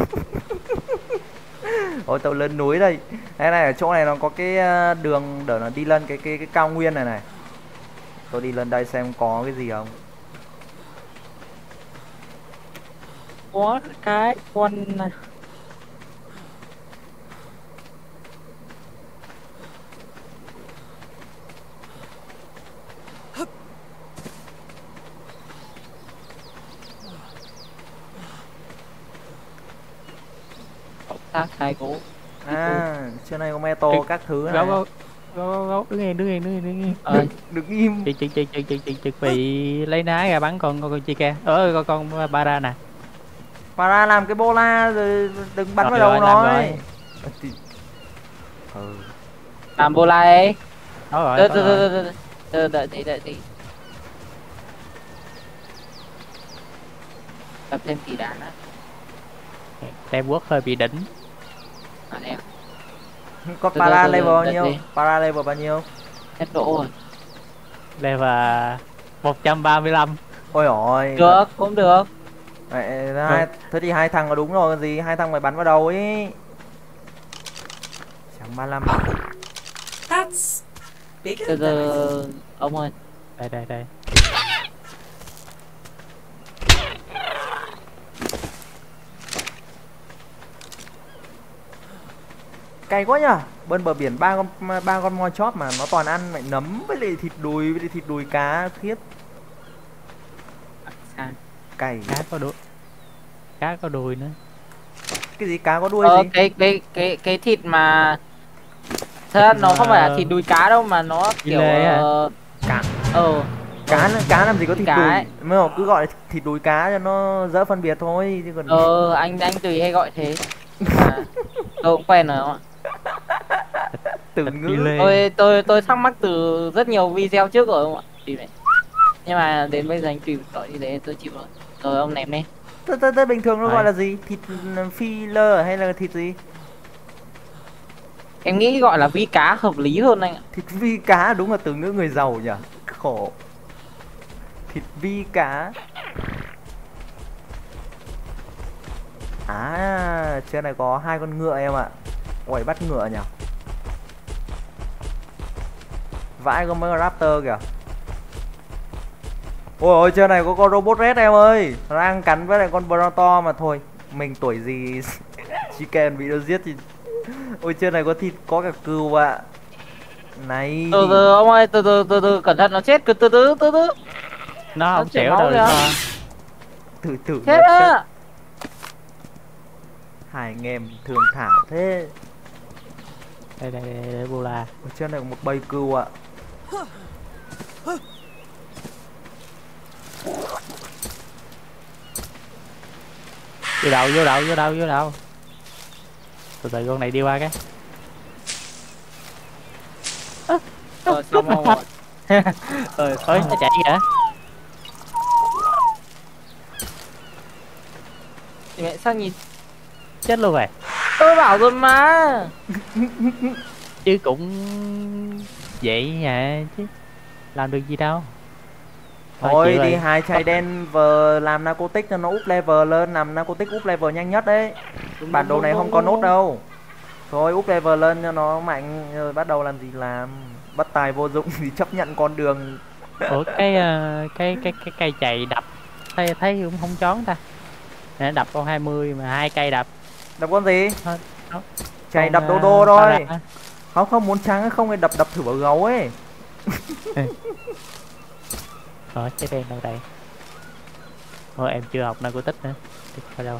Ôi tao lên núi đây. Đây này, ở chỗ này nó có cái đường để nó đi lên cái cao nguyên này này. Tôi đi lên đây xem có cái gì không. Có cái con này. Tác hai gỗ. À, trên này có metal Cái- các thứ này. Gấu gấu đứng yên. Đừng im. Chị bị lấy ná ra bắn con Chica. Con Bara nè. Para làm cái bola rồi đừng bắn vào Rồi, đầu làm nó rồi. ấy. Ừ. Làm bô la ấy. Đó rồi. Đợi đó rồi. đợi tí. Tập thêm tỷ đạn á. Tem quốc hơi bị đỉnh. À em. Có Từ para từ, level bao đợi nhiêu? tí. Para level bao nhiêu? Hết độ rồi. Level 135. Ôi ôi. Được, cũng được. Thế thì hai thằng là đúng rồi, còn gì hai thằng mày bắn vào đầu ấy. Chẳng 35. That's bigger Từ than I thought. từ ông ơi. Đây. Cay quá nhở. Bên bờ biển ba con moi chóp mà nó toàn ăn lại nấm với lại thịt đùi cá khiếp. À. Cay. Cá có đuôi nữa. Cái gì cá có đuôi gì? Cái thịt mà thật ra nó không phải là thịt đùi cá đâu mà nó kiểu lê à? Cá. Cá làm gì có thịt Cá đùi. ấy. Mới cứ gọi là thịt đùi cá cho nó dễ phân biệt thôi chứ còn. Anh tùy hay gọi thế. À, tôi cũng quen rồi không ạ. Từ Thịt ngữ. ghi lê. Tôi thắc mắc từ rất nhiều video trước rồi không ạ. Tùy vậy. Nhưng mà đến bây giờ anh tùy gọi như thế tôi chịu rồi. Rồi ông ném đi. Thế bình thường nó Đấy. gọi là gì? Thịt filler hay là thịt gì? Em nghĩ gọi là vi cá hợp lý hơn anh ạ. Thịt vi cá đúng là từ ngữ người giàu nhỉ? Khổ. Thịt vi cá. À, trên này có hai con ngựa em ạ. Ui, bắt ngựa nhỉ? Vãi có mấy raptor kìa. Ôi ôi, trên này có con robot red em ơi. Nó đang cắn với lại con Broto mà thôi. Mình tuổi gì chicken bị nó giết thì. Ôi trên này có thịt, có cả cừu ạ. Này. Từ ông ơi, từ cẩn thận nó chết, từ từ. Nó không chảy xẻo máu đâu. kìa. Thử Chết nó á. Hai anh em thường thảo thế. Đây Bola. Ở trên này có một bầy cừu ạ. Vô đậu. Từ từ con này đi qua cái. Rồi xong rồi. Ơi nó chạy kìa. Mẹ sao nhìn Chết luôn rồi. tôi bảo rồi mà. Chứ cũng vậy nha chứ. Làm được gì đâu. Thôi chịu đi rồi. hai chai đen vừa làm narcotic cho nó úp level lên, làm narcotic úp level nhanh nhất đấy. Bản đồ này không có nốt đâu. Thôi úp level lên cho nó mạnh rồi bắt đầu làm gì làm. Bất tài vô dụng thì chấp nhận con đường. Ủa cái cây chày đập thấy cũng không chón ta. Nè đập con 20 mà hai cây đập. Đập con gì? Thôi, Chạy con, đập đô đô thôi. Para. Không muốn trắng không thì đập thử vào gấu ấy. Rồi trái đen đâu đây. Thôi em chưa học narcotic nữa. Thôi đâu rồi.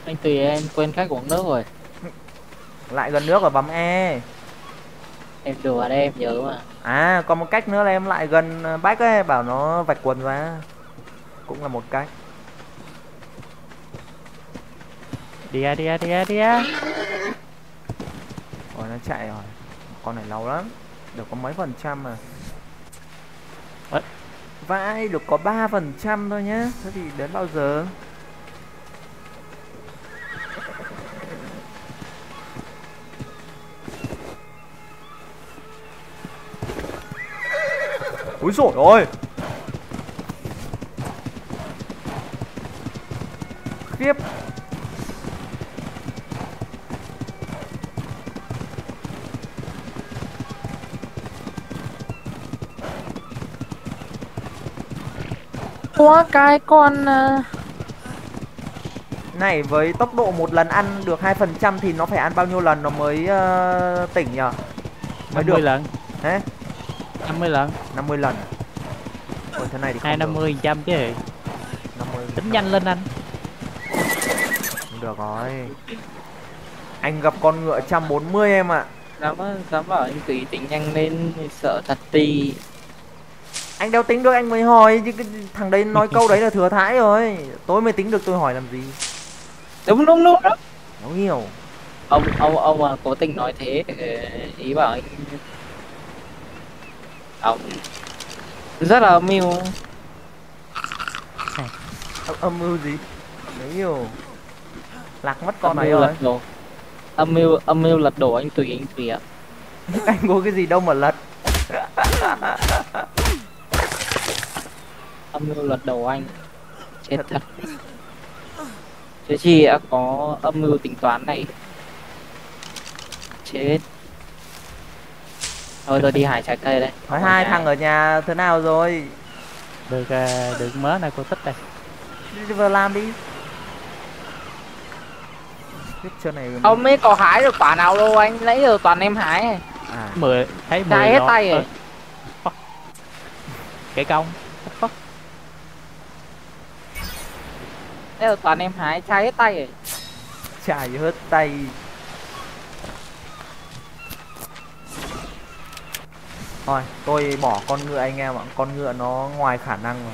Anh Tùy em quên cách uống nước rồi. Lại gần nước và bấm E. Em đùa đây em nhớ mà. À còn một cách nữa là em lại gần bách ấy, bảo nó vạch quần ra. Cũng là một cách. Đi ra, đi ra, đi ra, đi ra. Rồi nó chạy rồi. Con này lâu lắm. Được có mấy phần trăm mà. Ủa? Vãi, được có 3% thôi nhá. Thế thì đến bao giờ? Úi dồi ôi. Khiếp. Quá cái con Này với tốc độ một lần ăn được 2% thì nó phải ăn bao nhiêu lần nó mới tỉnh nhở? Mới 50 được. lần. Thế? 50 lần. 50 lần. Ôi thế này thì không 250% chứ. 50. Tính nhanh lên anh. Không được rồi. Anh gặp con ngựa 140 em ạ. dám bảo anh Tùy tính nhanh lên sợ thật tì. Anh đéo tính được anh mới hỏi chứ thằng đấy nói câu đấy là thừa thãi rồi. Tôi mới tính được tôi hỏi làm gì. Đúng đúng đúng. Nó hiểu. Ông mà cố tình nói thế, ý bảo anh ông rất là âm mưu. Âm mưu gì? Đấy hiểu. Lạc mất con Âm này mưu rồi. lật đổ. Âm mưu lật đổ anh Tùy ạ. Anh có cái gì đâu mà lật. Âm mưu lật đổ anh. Chết thật. Thế chi đã có âm mưu tính toán này. Chết. Thôi tôi đi hái trái cây đây. Hỏi hai thằng ở nhà thế nào rồi? Được mớ narcotic đây. Đi vào làm đi. Biết chân này. Ông mới có hái được quả nào đâu anh, nãy giờ toàn em hái. À. 10 thấy 10 Trái hết rồi. tay rồi. Kẻ công. Nãy giờ toàn em hái, trái hết tay rồi. Chải hết tay. Thôi tôi bỏ con ngựa anh em ạ. Con ngựa nó ngoài khả năng rồi.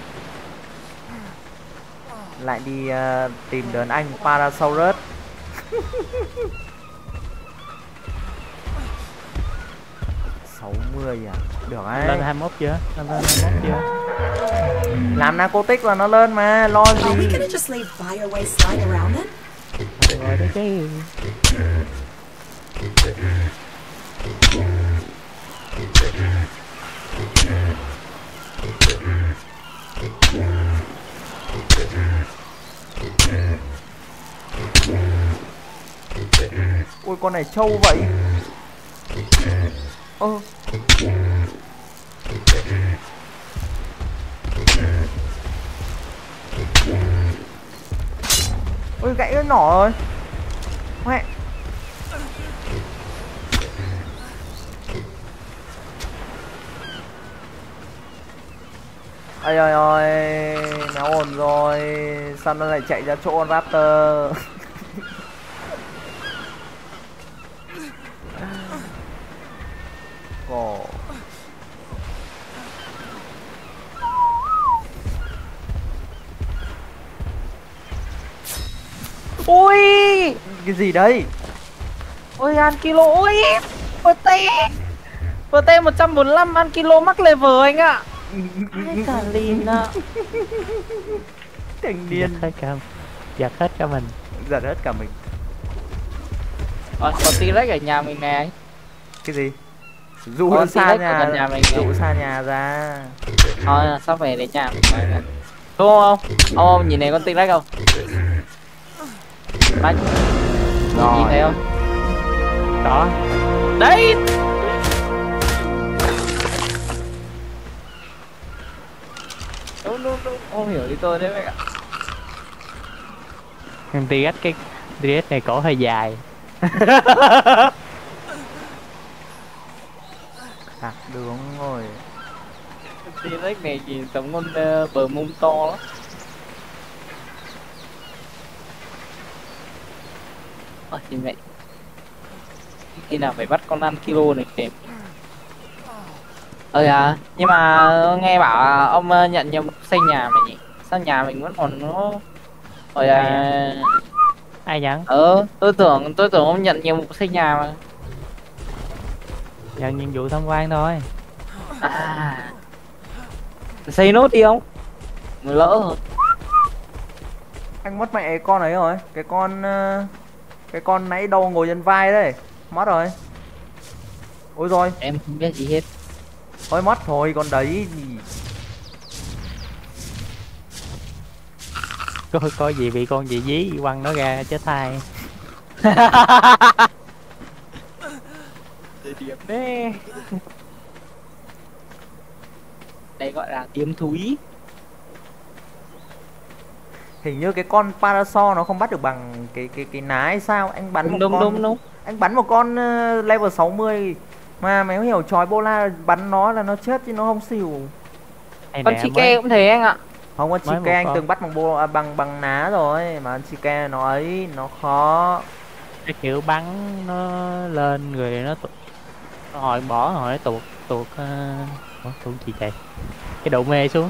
Lại đi tìm đến anh Parasaurus. sáu mươi à? Được Lên đấy. 21 chưa? Lên 21 chưa? Làm narcotic là nó lên mà, lo Are we gì. gonna just leave Biowaste lying around then? Rồi đó chứ. Ôi con này trâu vậy. Ơ. Ôi gãy cái nỏ rồi. Mẹ. Ây ơi ơi, nó ổn rồi. Sao nó lại chạy ra chỗ con Raptor? Ồ. Ui, Cái gì đấy? ôi ăn kilo, ui, VT 145 ăn kilo mắc level anh ạ. Ai cả lìn ạ. Thành Giật niên. hết cả. Giật hết cả mình. Giật hết cả mình. Còn T-Rex ở nhà mình nè anh. Cái gì? Dụ Con xa T-Rex ở nhà, gần nhà mình dụ này. xa nhà ra. Thôi sắp về đến nhà mình rồi. Đúng không? Ông nhìn này con T-Rex không? Bánh. Rồi. Nhìn thấy không? Đó. Đấy. Đúng. Ông hiểu ý tôi đấy mẹ ạ. TS này cổ hơi dài. Đặt đúng rồi. T-Rex này chỉ giống con bờ mông to lắm. Ôi thì mẹ, khi nào phải bắt con ăn kilo này kịp. Nhưng mà nghe bảo là ông nhận nhiệm vụ xây nhà mày nhỉ? Sao nhà mình vẫn còn nó rồi Ai nhận? tôi tưởng ông nhận nhiệm vụ xây nhà mà. Nhận nhiệm vụ tham quan thôi. À, xây nốt đi ông, người lỡ rồi. Anh mất mẹ con ấy rồi, cái con nãy đâu ngồi trên vai đấy, mất rồi. Ôi rồi, Em không biết gì hết. thôi mất thôi con đấy thì Có gì bị con gì dí quăng nó ra chết thay. Điểm đấy. Đây gọi là tiêm thúy. hình như cái con Parasol nó không bắt được bằng cái ná hay sao. Anh bắn một con Đúng. anh bắn một con level 60 mà mày không hiểu, chói bola bắn nó là nó chết chứ nó không xỉu. Hay Con nè, Chike cũng thế anh ạ. Không, con Mới một Chike anh con. từng bắt bằng ná rồi mà con Chike nó ấy nó khó. cái kiểu bắn nó lên người nó nó hồi bỏ hồi nó tuột tuột gì vậy, cái độ mê xuống,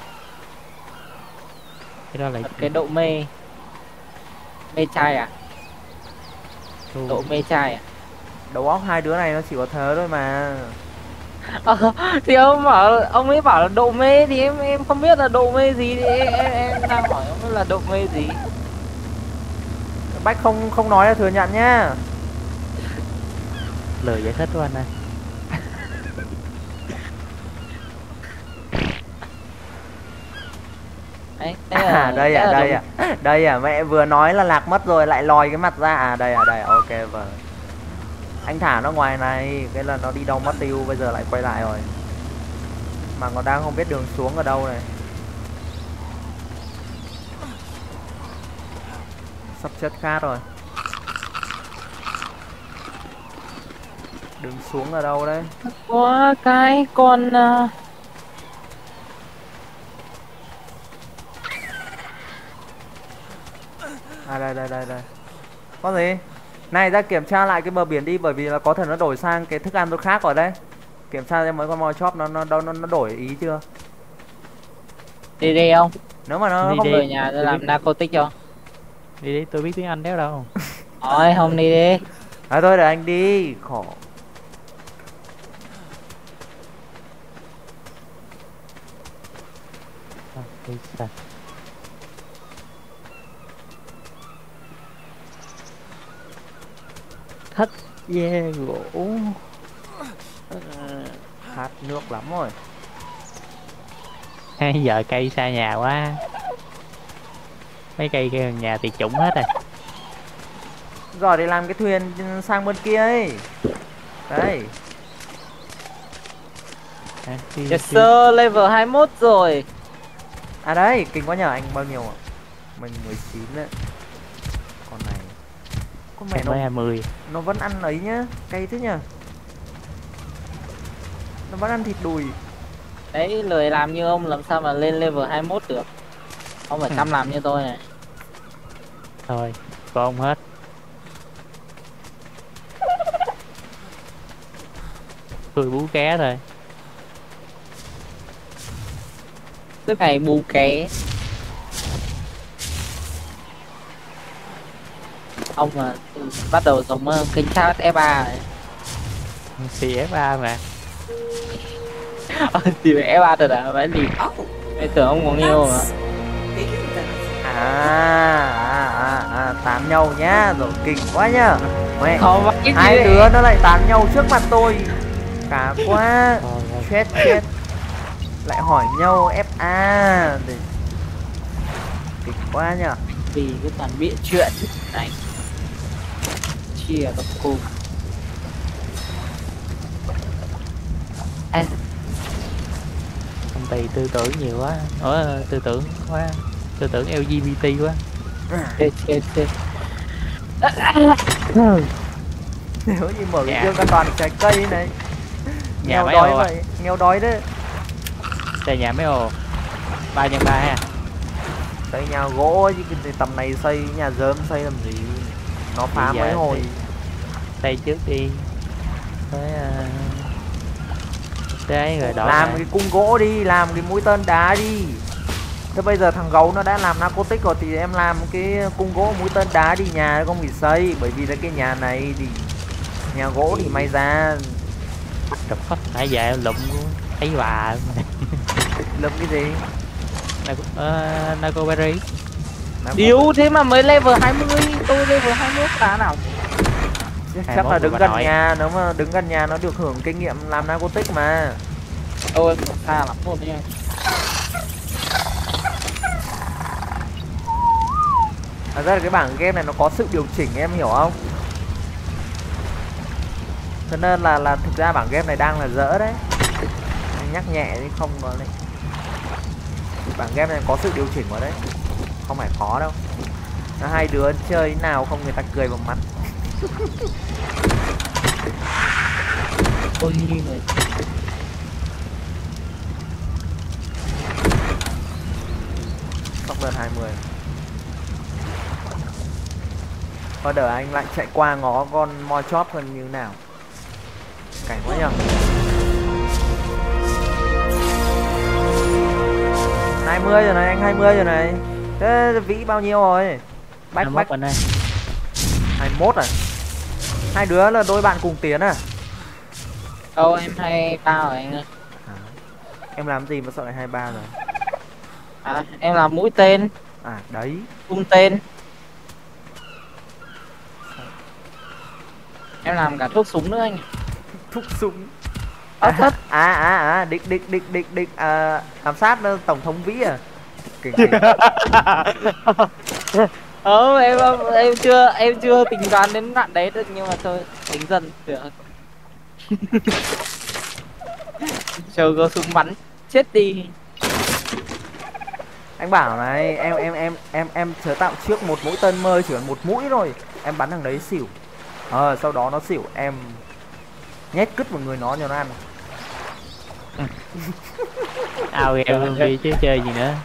cái đó là Cái độ mê trai à? Độ mê trai à? Đầu óc hai đứa này nó chỉ có thế thôi mà. Thì ông ấy bảo là độ mê thì em không biết là độ mê gì, thì em đang hỏi ông ấy là độ mê gì. Bách không nói là thừa nhận nhá. lời giải thích của anh ơi. Đấy, Đây à, mẹ vừa nói là lạc mất rồi lại lòi cái mặt ra. Đây à, ok vâng. Anh thả nó ngoài này, cái là nó đi đâu mất tiêu, bây giờ lại quay lại rồi. Mà còn đang không biết đường xuống ở đâu này. Sắp chết khát rồi. Đường xuống ở đâu đấy? có cái con Đây. Có gì? Này ra kiểm tra lại cái bờ biển đi, bởi vì là có thể nó đổi sang cái thức ăn nó khác rồi đấy. Kiểm tra xem mấy con mồi chóp nó đổi ý chưa. đi không? Nếu mà nó Đi không đi. Về nhà tôi làm narcotic cho. Đi tôi biết tiếng Anh đéo đâu. Thôi không đi. thôi để anh đi, khổ. Đi sao? Thất dê gỗ. Khát nước lắm rồi. Hay giờ cây xa nhà quá, mấy cây kia gần nhà thì trũng hết rồi. Rồi để làm cái thuyền sang bên kia ấy. Đây. Yes sir, level 21 rồi. Đấy, kinh quá nhờ. Anh bao nhiêu ạ? Mình 19 đấy. Con này con mẹ mới 20. nó vẫn ăn ấy nhá, cay thế nhờ. Nó vẫn ăn thịt đùi. Đấy, lười làm như ông làm sao mà lên level 21 được. Ông phải chăm làm như tôi này. Thôi có ông hết. Tôi bú ké thôi. Suốt ngày bù ké. Ông mà bắt đầu giống kính chat F3 rồi. CFA mà. Thì F3 rồi đã, phải gì? Mày tưởng ông có yêu mà. Begin then. Tán nhau nhá, rồi kinh quá nhá. Mẹ, Không phải hai đứa nó lại tán nhau trước mặt tôi. Cả quá. Chết. Lại hỏi nhau FA để... Kinh quá nhá. Vì cái toàn bịa chuyện này. Chia các cô. Công ty tư tưởng nhiều quá. Tư tưởng quá. Tư tưởng LGBT quá. Chết. Nếu như mở cái dương an toàn trái cây này. Nhà Nghèo mấy đói ô vậy, nghèo đói đấy. Xây nhà mấy ô 3x3 ha. Xây nhà gỗ chứ tầm này xây nhà dớm xây làm gì. Nó phá Bây giờ mấy hồi. Xây trước đi. Tới tới rồi đổi Làm lại. cái cung gỗ đi, làm cái mũi tên đá đi. Thế bây giờ thằng gấu nó đã làm narcotic rồi thì em làm cái cung gỗ mũi tên đá đi, nhà nó không bị xây. Bởi vì là cái nhà này thì nhà gỗ thì may ra. Trật phát nãy giờ em lụm thấy bà. Lượm cái gì? Narcoberry. Điếu thế mà mới level 20, tôi level 21 đá nào. Chắc là đứng bà gần nội. nhà, nếu mà đứng gần nhà nó được hưởng kinh nghiệm làm narcotic mà. Ôi xa lắm rồi nha. Thật ra là cái bảng game này nó có sự điều chỉnh, em hiểu không? Cho nên là thực ra bảng game này đang là dở đấy. Nhắc nhẹ chứ không có này. Bảng game này có sự điều chỉnh vào đấy, không phải khó đâu. Nó hai đứa chơi thế nào không người ta cười vào mặt. Ôi người. Sóc đơn 20. Thôi đợi anh lại chạy qua ngó con moi chóp hơn như nào. Cảnh quá nhờ. 20 rồi này, anh 20 rồi này. Thế Vĩ bao nhiêu rồi? Bách 21 anh ơi. 21 à? Hai đứa là đôi bạn cùng tiến à? Đâu em 23 rồi anh ơi. Em làm gì mà sợ lại 23 rồi? À, em làm mũi tên, À đấy. cung tên. Em làm cả thuốc súng nữa anh. Thúc súng. Thật. Địch ám sát tổng thống Vĩ à? Kinh. Em chưa tính toán đến đoạn đấy được, nhưng mà thôi tính dần được. Chờ có súng bắn chết đi. Anh bảo này, em chớ tạo trước một mũi tên mơ, chỉ còn một mũi rồi. Em bắn thằng đấy xỉu. Sau đó nó xỉu em nhét cứt vào người nó cho nó ăn. Ao game luôn đi chứ chơi gì nữa.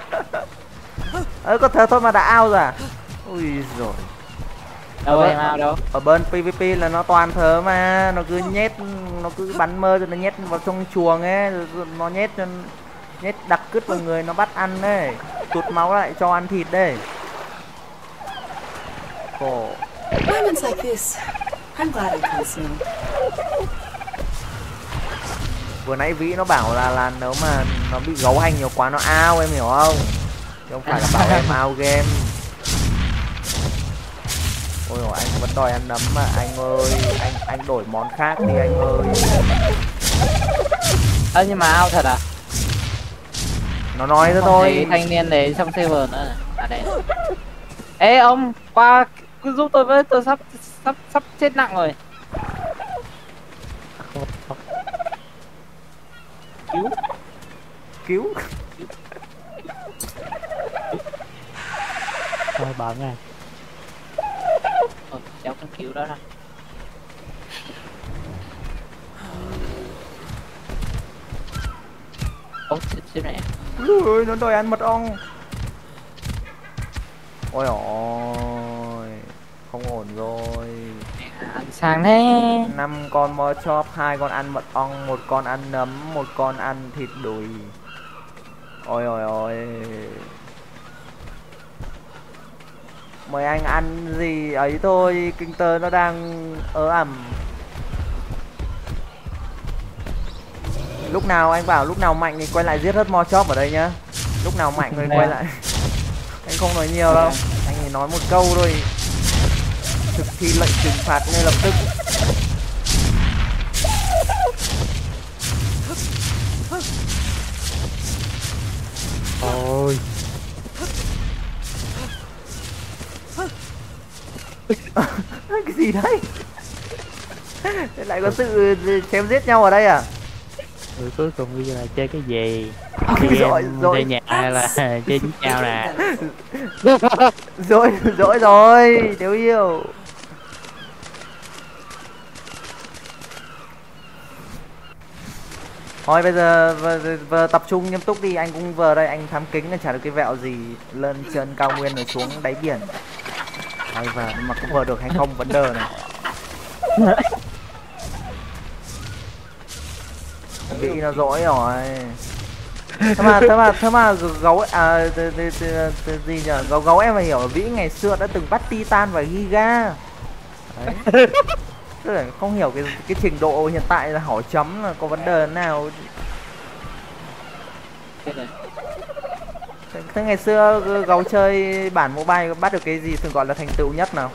Có thế thôi mà đã ao rồi à? Ui rồi. Đâu em ao đâu. Ở bên PVP là nó toàn thớ mà, nó cứ nhét, nó cứ bắn mơ rồi nó nhét vào trong chuồng ấy, rồi nó nhét đặt cứt vào người nó bắt ăn đấy, tụt máu lại cho ăn thịt đây. Khổ. Moments like this, I'm glad I consume. Vừa nãy Vĩ nó bảo là nếu mà nó bị gấu hành nhiều quá nó ao, em hiểu không? Chứ không phải là bảo em ao game. Ôi dồi, anh vẫn đòi ăn nấm mà anh ơi, anh đổi món khác đi anh ơi. Nhưng mà ao thật à? Nó nói thế Không thôi. thấy thanh niên đấy trong server nữa. À đây. Ê ông, qua cứ giúp tôi với, tôi sắp chết nặng rồi. Cứu. Thôi bận à. Cháu con cứu đó ra. Ôi xíu này. Ui, nó đòi ăn mật ong. Ôi ôi, không ổn rồi. Ăn sang thế. 5 con mơ chóp, 2 con ăn mật ong, 1 con ăn nấm, 1 con ăn thịt đùi. Ôi ôi ôi. Mời anh ăn gì ấy thôi, kinh tơ nó đang ớ ẩm. Lúc nào anh bảo lúc nào mạnh thì quay lại giết hết mo chóp ở đây nhá. Lúc nào mạnh thì quay lại. Anh không nói nhiều đâu, anh chỉ nói một câu thôi. Thực thi lệnh trừng phạt ngay lập tức. Ôi. Cái gì đấy? Thế lại có sự chém giết nhau ở đây à? Người cuối cùng bây giờ là chơi cái gì? Ôi, Chơi rồi, game, rồi. chơi nhà hay là chơi với nhau nè? Rồi, Đều yêu. Thôi bây giờ vừa tập trung nghiêm túc đi, anh cũng vừa đây, anh thám kính chả được cái vẹo gì lên trên cao nguyên rồi xuống đáy biển. Ôi và mà có vờ được hay không vấn đề này. Bị nó dỗi rồi. Thế mà gấu gì nhở, gấu em phải hiểu là Vĩ ngày xưa đã từng bắt Titan và Giga. Đấy. Tức là không hiểu cái trình độ hiện tại là hỏi chấm là có vấn đề nào. Thế ngày xưa gấu chơi bản mobile bắt được cái gì thường gọi là thành tựu nhất nào?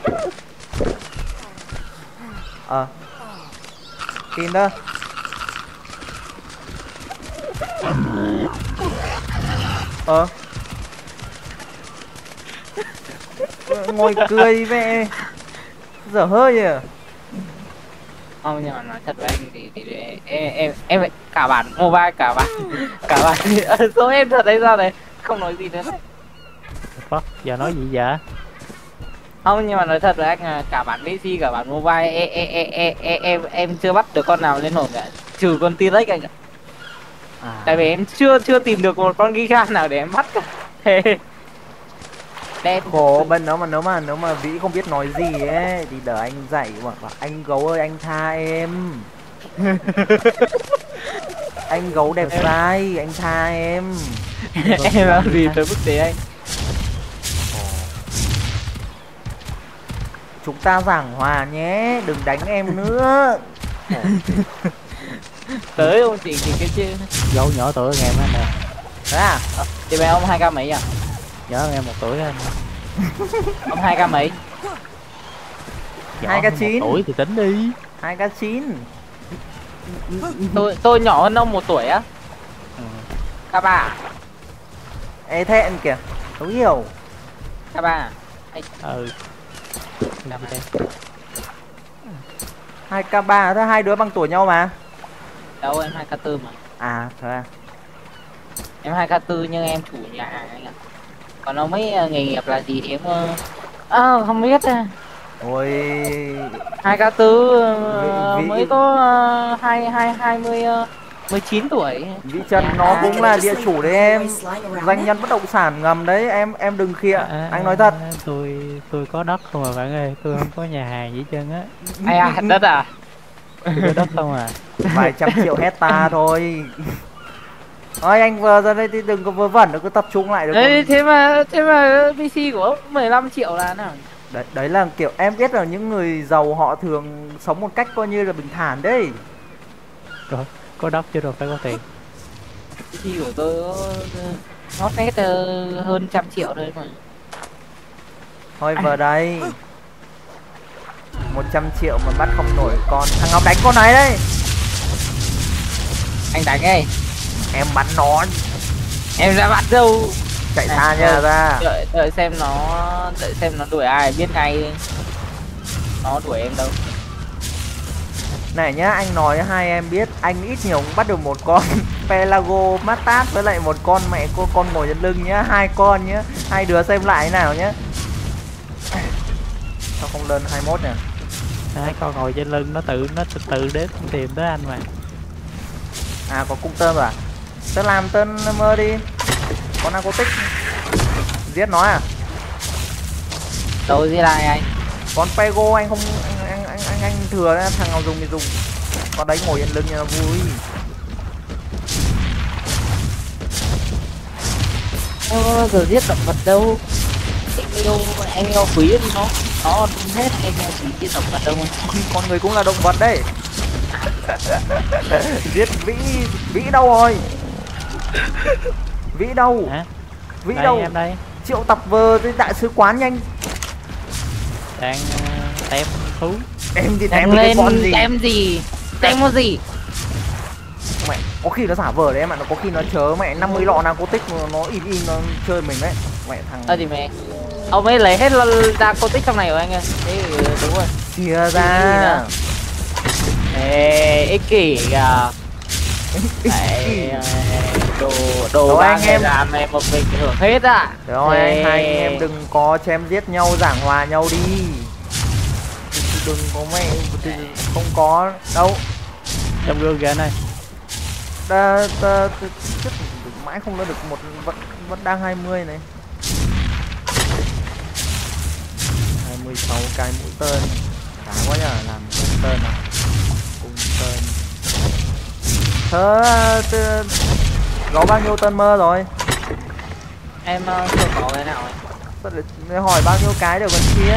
Tin đó. Ngồi cười mẹ. Dở hơi à. Không, nhưng mà nói thật với anh thì em cả bản mobile cả bản số em thật đấy, ra đấy không nói gì nữa. Giờ nói gì vậy? Không, nhưng mà nói thật với anh là cả bản PC cả bản mobile em chưa bắt được con nào lên nổi cả, trừ con T-Rex anh ạ. Tại vì em chưa tìm được một con Giga nào để em bắt cả. Khổ bên nếu mà Vĩ không biết nói gì ấy thì đợi anh dạy mà bảo anh gấu ơi anh tha em. Anh gấu đẹp trai anh tha em. Em làm gì tới mức thế anh? Chúng ta giảng hòa nhé, đừng đánh em nữa. Tới ông chị cái chứ. Gấu nhỏ tuổi hơn em anh nè. Thế à? Chị bé ông 2k mấy à? Nhỏ hơn em 1 tuổi anh. Ông 2k mấy? 2k9 tuổi thì tính đi. 2k9. Tôi nhỏ hơn ông 1 tuổi á. K3. Ê thẹn kìa, không hiểu. K3. 2k3 thế hai đứa bằng tuổi nhau mà. Đâu, em 2k4 mà. À thế à. Em 2k4 nhưng em chủ nhà anh ạ. Còn ông ấy nghề nghiệp là gì thì em không biết. Ôi 2k4 mới có 19 tuổi. Vĩ Trần nó cũng là địa chủ đấy em, doanh nhân bất động sản ngầm đấy em đừng khịa. Anh nói thật. Tôi có đất không mà bạn ơi, tôi không có nhà hàng gì chân á. Ai đất à? Tôi có đất không à. Vài trăm triệu hecta thôi. Thôi anh vừa ra đây thì đừng có vớ vẩn, nó cứ tập trung lại được. Đấy, thế mà PC của ông 15 triệu là nào? Đấy là kiểu em biết là những người giàu họ thường sống một cách coi như là bình thản đấy. Rồi, có đất chứ đâu phải có tiền. PC của tôi nó hết hơn 100 triệu thôi mà. Thôi vào đây 100 triệu mà bắt không nổi con. Thằng Ngọc đánh con này đây. Anh đánh ấy. Em bắn nó. Em ra bắt đâu. Chạy xa nha ra. Đợi xem nó đuổi ai biết ngay. Nó đuổi em đâu. Này nhá, anh nói hai em biết, anh ít nhiều cũng bắt được một con Pelago Matat với lại một con mẹ con ngồi trên lưng nhá, 2 con nhá. Hai đứa xem lại thế nào nhá. Sao không lên 21 nè. 2 con ngồi trên lưng nó từ từ đến tìm tới anh mà. À có cung tôm à? Tớ làm tên mơ đi. Con narcotic. Giết nó à? Đâu giết ai anh? Con Pego anh không anh thừa đấy, thằng nào dùng thì dùng. Con đấy ngồi trên lưng cho nó vui. Em có bao giờ giết động vật đâu. Em yêu quý nó hết, em yêu quý giết động vật đâu mà. Con người cũng là động vật đấy. Giết Vĩ đâu rồi? Vĩ đâu? Hả? Vĩ đây, đâu? Em đây. Triệu tập vờ tới đại sứ quán nhanh. Đang tem thú. Em thì tem cái con gì? Tem con gì? Mẹ, có khi nó giả vờ đấy em ạ, nó có khi nó chớ mẹ 50 lọ narcotic nó in nó chơi mình đấy. Mẹ thằng. Thì mẹ. Ông ấy lấy hết narcotic trong này của anh ơi. Thế đúng rồi. Chia ra. Ê, ích kỷ kìa. Đồ anh em làm này một mình hưởng hết à. Rồi hai anh em đừng có chém giết nhau, giảng hòa nhau đi. Đừng có mẹ không có đâu. Trong gương kìa này. Mãi không lên được một vẫn đang 20 này. 16 cái mũi tên. Khá quá nhờ, làm cung tên nào. Cung tên. Thế có bao nhiêu tên mơ rồi? Em chưa có cái nào ấy. Tôi hỏi bao nhiêu cái đều còn chia.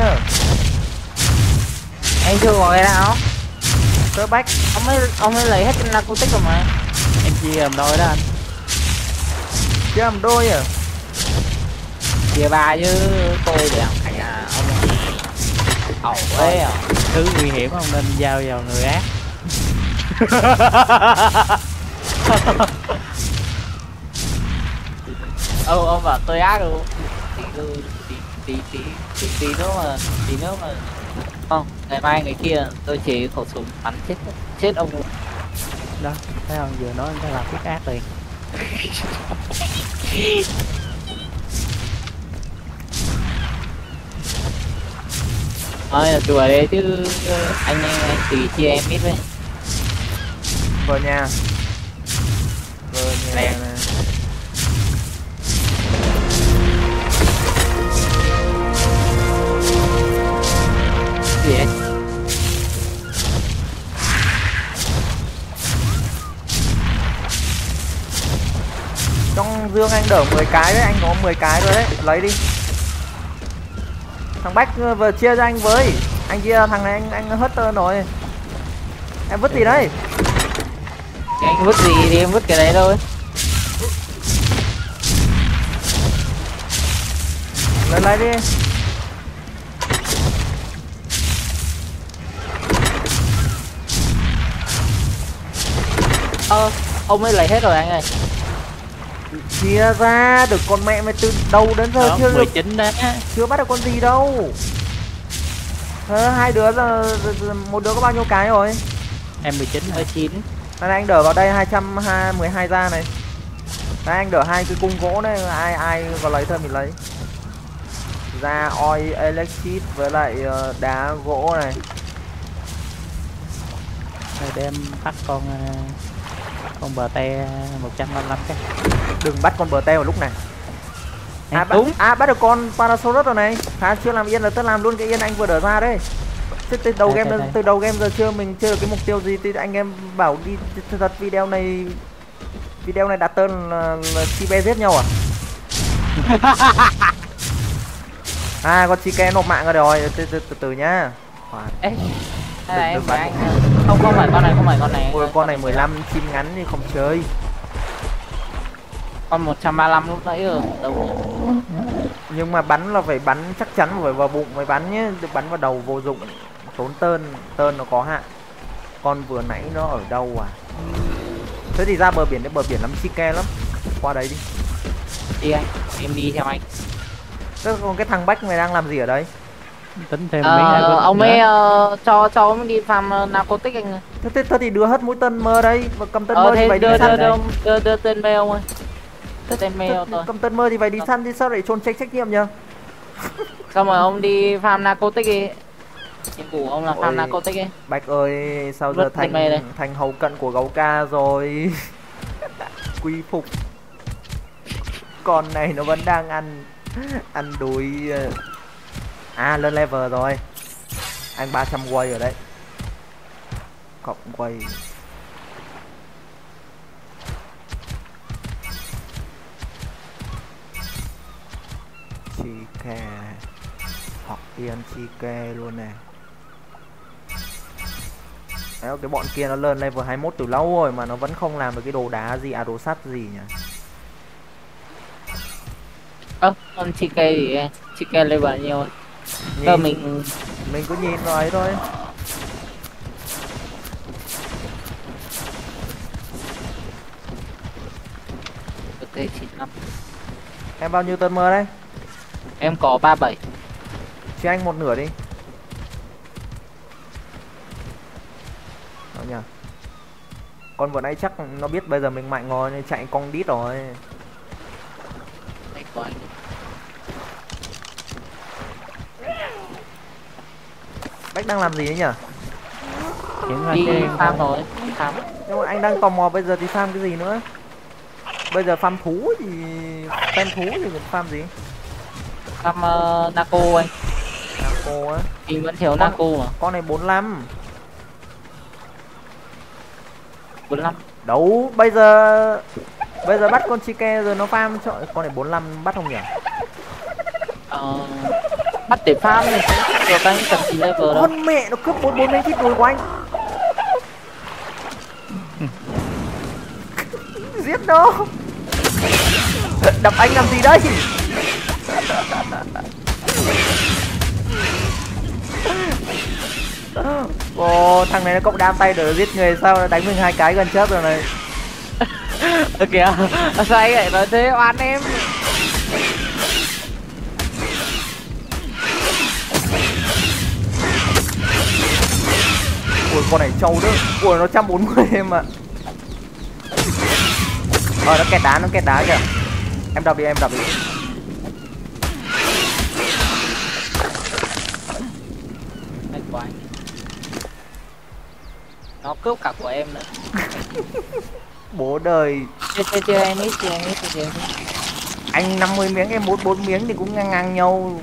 Em chưa có cái nào. Tớ bách. Ông mới lấy hết narcotic rồi mà. Em chia làm đôi đó anh. Chia làm đôi à? Chia ba chứ tôi để làm cảnh ông ẩu ấy à. Thứ nguy hiểm không nên giao vào người ác. Ông bảo tôi ác đâu. Tí nữa mà không, ngày mai ngày kia tôi chỉ khẩu súng bắn chết ông luôn. Đó, thấy không, vừa nói nó làm cái ác liền. Thôi là đùa đấy chứ anh tùy chia em biết với. Vào nhà. Vào nhà Nè. này. Gì đấy? Trong dương anh đỡ 10 cái đấy, anh có 10 cái rồi đấy, lấy đi. Thằng Bách vừa chia cho anh với. Anh chia thằng này anh hết tên rồi. Em vứt gì đấy? Anh vứt gì thì em vứt cái đấy thôi. Lấy đi. Ông ấy lấy hết rồi anh ơi. Chia ra được con mẹ mày từ đầu đến giờ Đó, chưa được, 19 đó. chưa bắt được con gì đâu. Hai đứa giờ một đứa có bao nhiêu cái rồi? Em 19 rồi. 19. Đây này, anh đỡ vào đây 212 ra này. Đây anh đỡ hai cái cung gỗ này, ai có lấy thôi mình lấy. Ra oil electric với lại đá gỗ này. Rồi đem bắt con bờ te 155 cái. Đừng bắt con bờ teo vào lúc này. Đúng. Bắt được con Parasaurus rồi này. Khá chưa làm yên là tớ làm luôn cái yên anh vừa đỡ ra đấy. Thế từ đầu game đây. từ đầu game giờ mình chưa được cái mục tiêu gì thì anh em bảo đi thật video này đặt tên là Chibe giết nhau à? Con Chike nộp mạng rồi, từ nhá. Ê, hay là em anh không phải con này, không phải con này. Ôi, con này 15 chim ngắn thì không chơi. Con 135 lúc nãy rồi đâu. Nhưng mà bắn là phải bắn chắc chắn, phải vào bụng mới bắn nhé, được bắn vào đầu vô dụng, tốn tên nó có hạn. Con vừa nãy nó ở đâu à? Thế thì ra bờ biển đấy, bờ biển lắm Chike lắm, qua đấy đi. Đi anh, em đi theo anh. Thế còn cái thằng Bách mày đang làm gì ở đây? Tính thêm miếng ông ấy cho ông đi farm narcotic anh ơi. Thế thì đưa hết mũi tên mơ đây, và cầm tên mơ thì phải đi săn. Đưa tên mail ông ơi. Đưa tên mail thôi. Cầm tên mơ thì phải đi săn, thì sao lại trốn trách nhiệm nhờ? Xong rồi ông đi farm narcotic đi. Nhiệm vụ ông là farm narcotic đi. Bách ơi, sao giờ thành hầu cận của gấu ca rồi. Quy phục. Con này nó vẫn đang ăn đuối. À, lên level rồi. Anh 300 quay rồi đấy. Cộng quay. Chike. Hoặc yên Chike luôn nè. Đấy, cái bọn kia nó lên level 21 từ lâu rồi mà nó vẫn không làm được cái đồ đá gì, đồ sắt gì nhỉ? Con Chike thì Chike level bao nhiêu? Cơ mình cứ nhìn vào ấy thôi. Em bao nhiêu tên mơ đây? Em có 37. Cho anh một nửa đi. Đó nhờ. Con vừa nãy chắc nó biết bây giờ mình mạnh rồi nên chạy con đít rồi. Bách đang làm gì đấy nhỉ? Đi farm rồi. Nhưng mà anh đang tò mò bây giờ thì farm cái gì nữa? Bây giờ farm thú thì... Tem thú thì farm gì? Farm Naco anh. Naco á. Mình vẫn thiếu Naco mà. Con này 45. 45. Đấu bây giờ bắt con Chike rồi nó farm cho con này 45 bắt không nhỉ? Bắt để farm này rồi anh cần gì level đâu. Con mẹ nó cướp 44 mấy cái đuôi của anh. Giết nó. Đập anh làm gì đây? Ồ, thằng này nó cộng đam tay để giết người sao nó đánh mình 2 cái gần chết rồi này. Kìa, sao anh lại nói thế oan em. Ui con này trâu đó. Ui nó 140 em ạ. Nó kẹt đá kìa. Em đập đi. Anh của anh. Nó cướp cả của em nữa. Bố đời. Chưa em ít. Anh 50 miếng em 44 miếng thì cũng ngang nhau.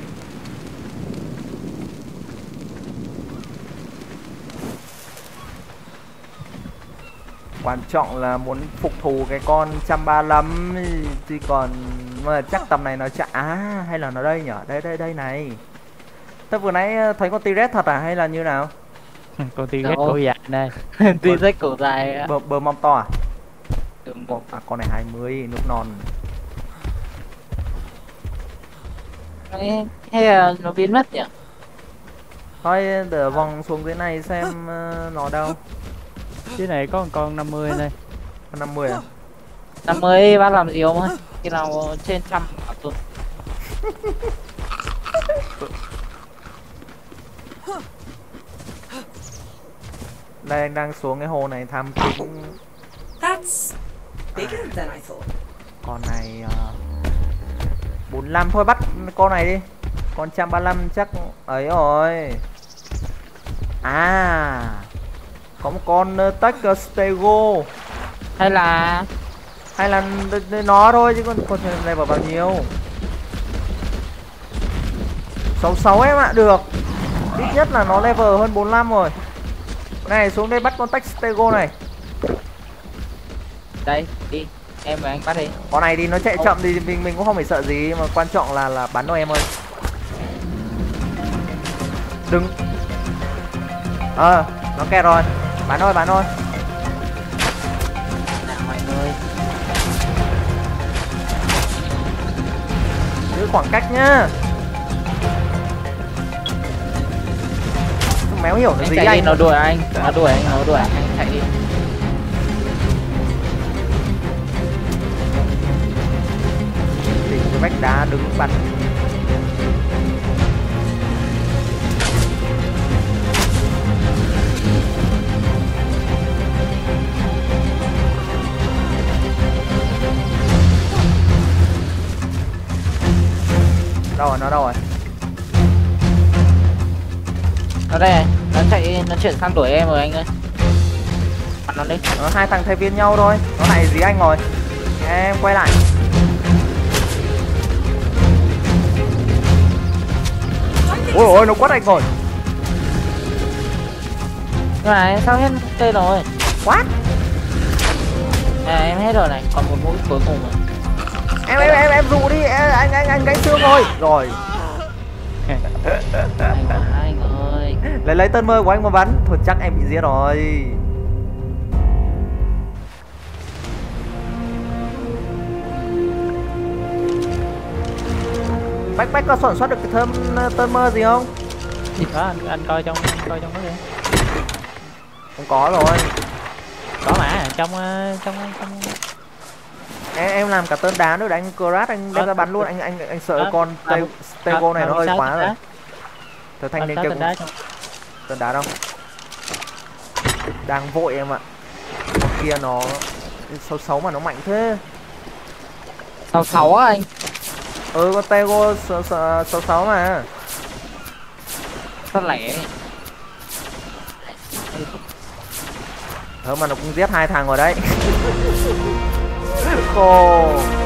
Quan trọng là muốn phục thù cái con 135 thì còn mà chắc tầm này nó chạy hay là nó đây nhở? Đây này. Thế vừa nãy thấy con T-Rex thật à hay là như nào? Con T-Rex cổ dài đây. T-Rex cổ dài. Bờ mông to à? Đúng. Con này 20 nước non. Hay là nó biến mất nhỉ? Thôi để vòng xuống dưới này xem nó đâu. Dưới này có con 50 đây. Con 50 à? 50 bác làm gì không ơi? Khi nào trên 100 tuần. Đây anh đang xuống cái hồ này thăm kính. That's bigger than I thought. Con này 45 thôi bắt con này đi. Con 135 chắc ấy rồi. À, có một con Tech Stego. Hay là nó thôi chứ con này vào bao nhiêu? 66 em ạ, được. Ít nhất là nó level hơn 45 rồi. Này xuống đây bắt con Tech Stego này. Đây, đi. Em và anh bắt đi. Con này thì nó chạy chậm thì mình cũng không phải sợ gì, mà quan trọng là bắn nó em ơi. Đừng. Nó kẹt rồi. Bắn thôi. Nào anh ơi. Giữ khoảng cách nhá. Méo hiểu nó gì chạy anh. đi, nó đuổi anh chạy đi. Tìm cái vách đá đứng bắn. Nó đâu rồi? Nó đây, nó chuyển sang đuổi em rồi anh ơi. Bắn nó đi. Hai thằng thay phiên nhau thôi. Nó lại dí anh rồi. Em quay lại. Ôi ôi nó quất anh rồi. Nhưng mà sao hết tên rồi. What? Em hết rồi này, còn một mũi cuối cùng rồi. Em dụ đi, anh gãy xương rồi. Rồi. Anh ơi. Lấy tên mơ của anh mà bắn. Thôi chắc em bị giết rồi. Bách có soạn soát được cái tên mơ gì không? Gì đó anh coi trong đó đi. Không có rồi. Có mà trong Em làm cả tên đá nữa để anh crash anh đem ra bắn luôn, anh sợ con Stego này nó hơi quá rồi. Thôi thanh niên kia cũng tên đá đâu. Đang vội em ạ. Con kia nó 66 mà nó mạnh thế. 66 á anh. Con Stego 66 mà. Sao lẻ. Mà nó cũng giết 2 thằng rồi đấy. Khô.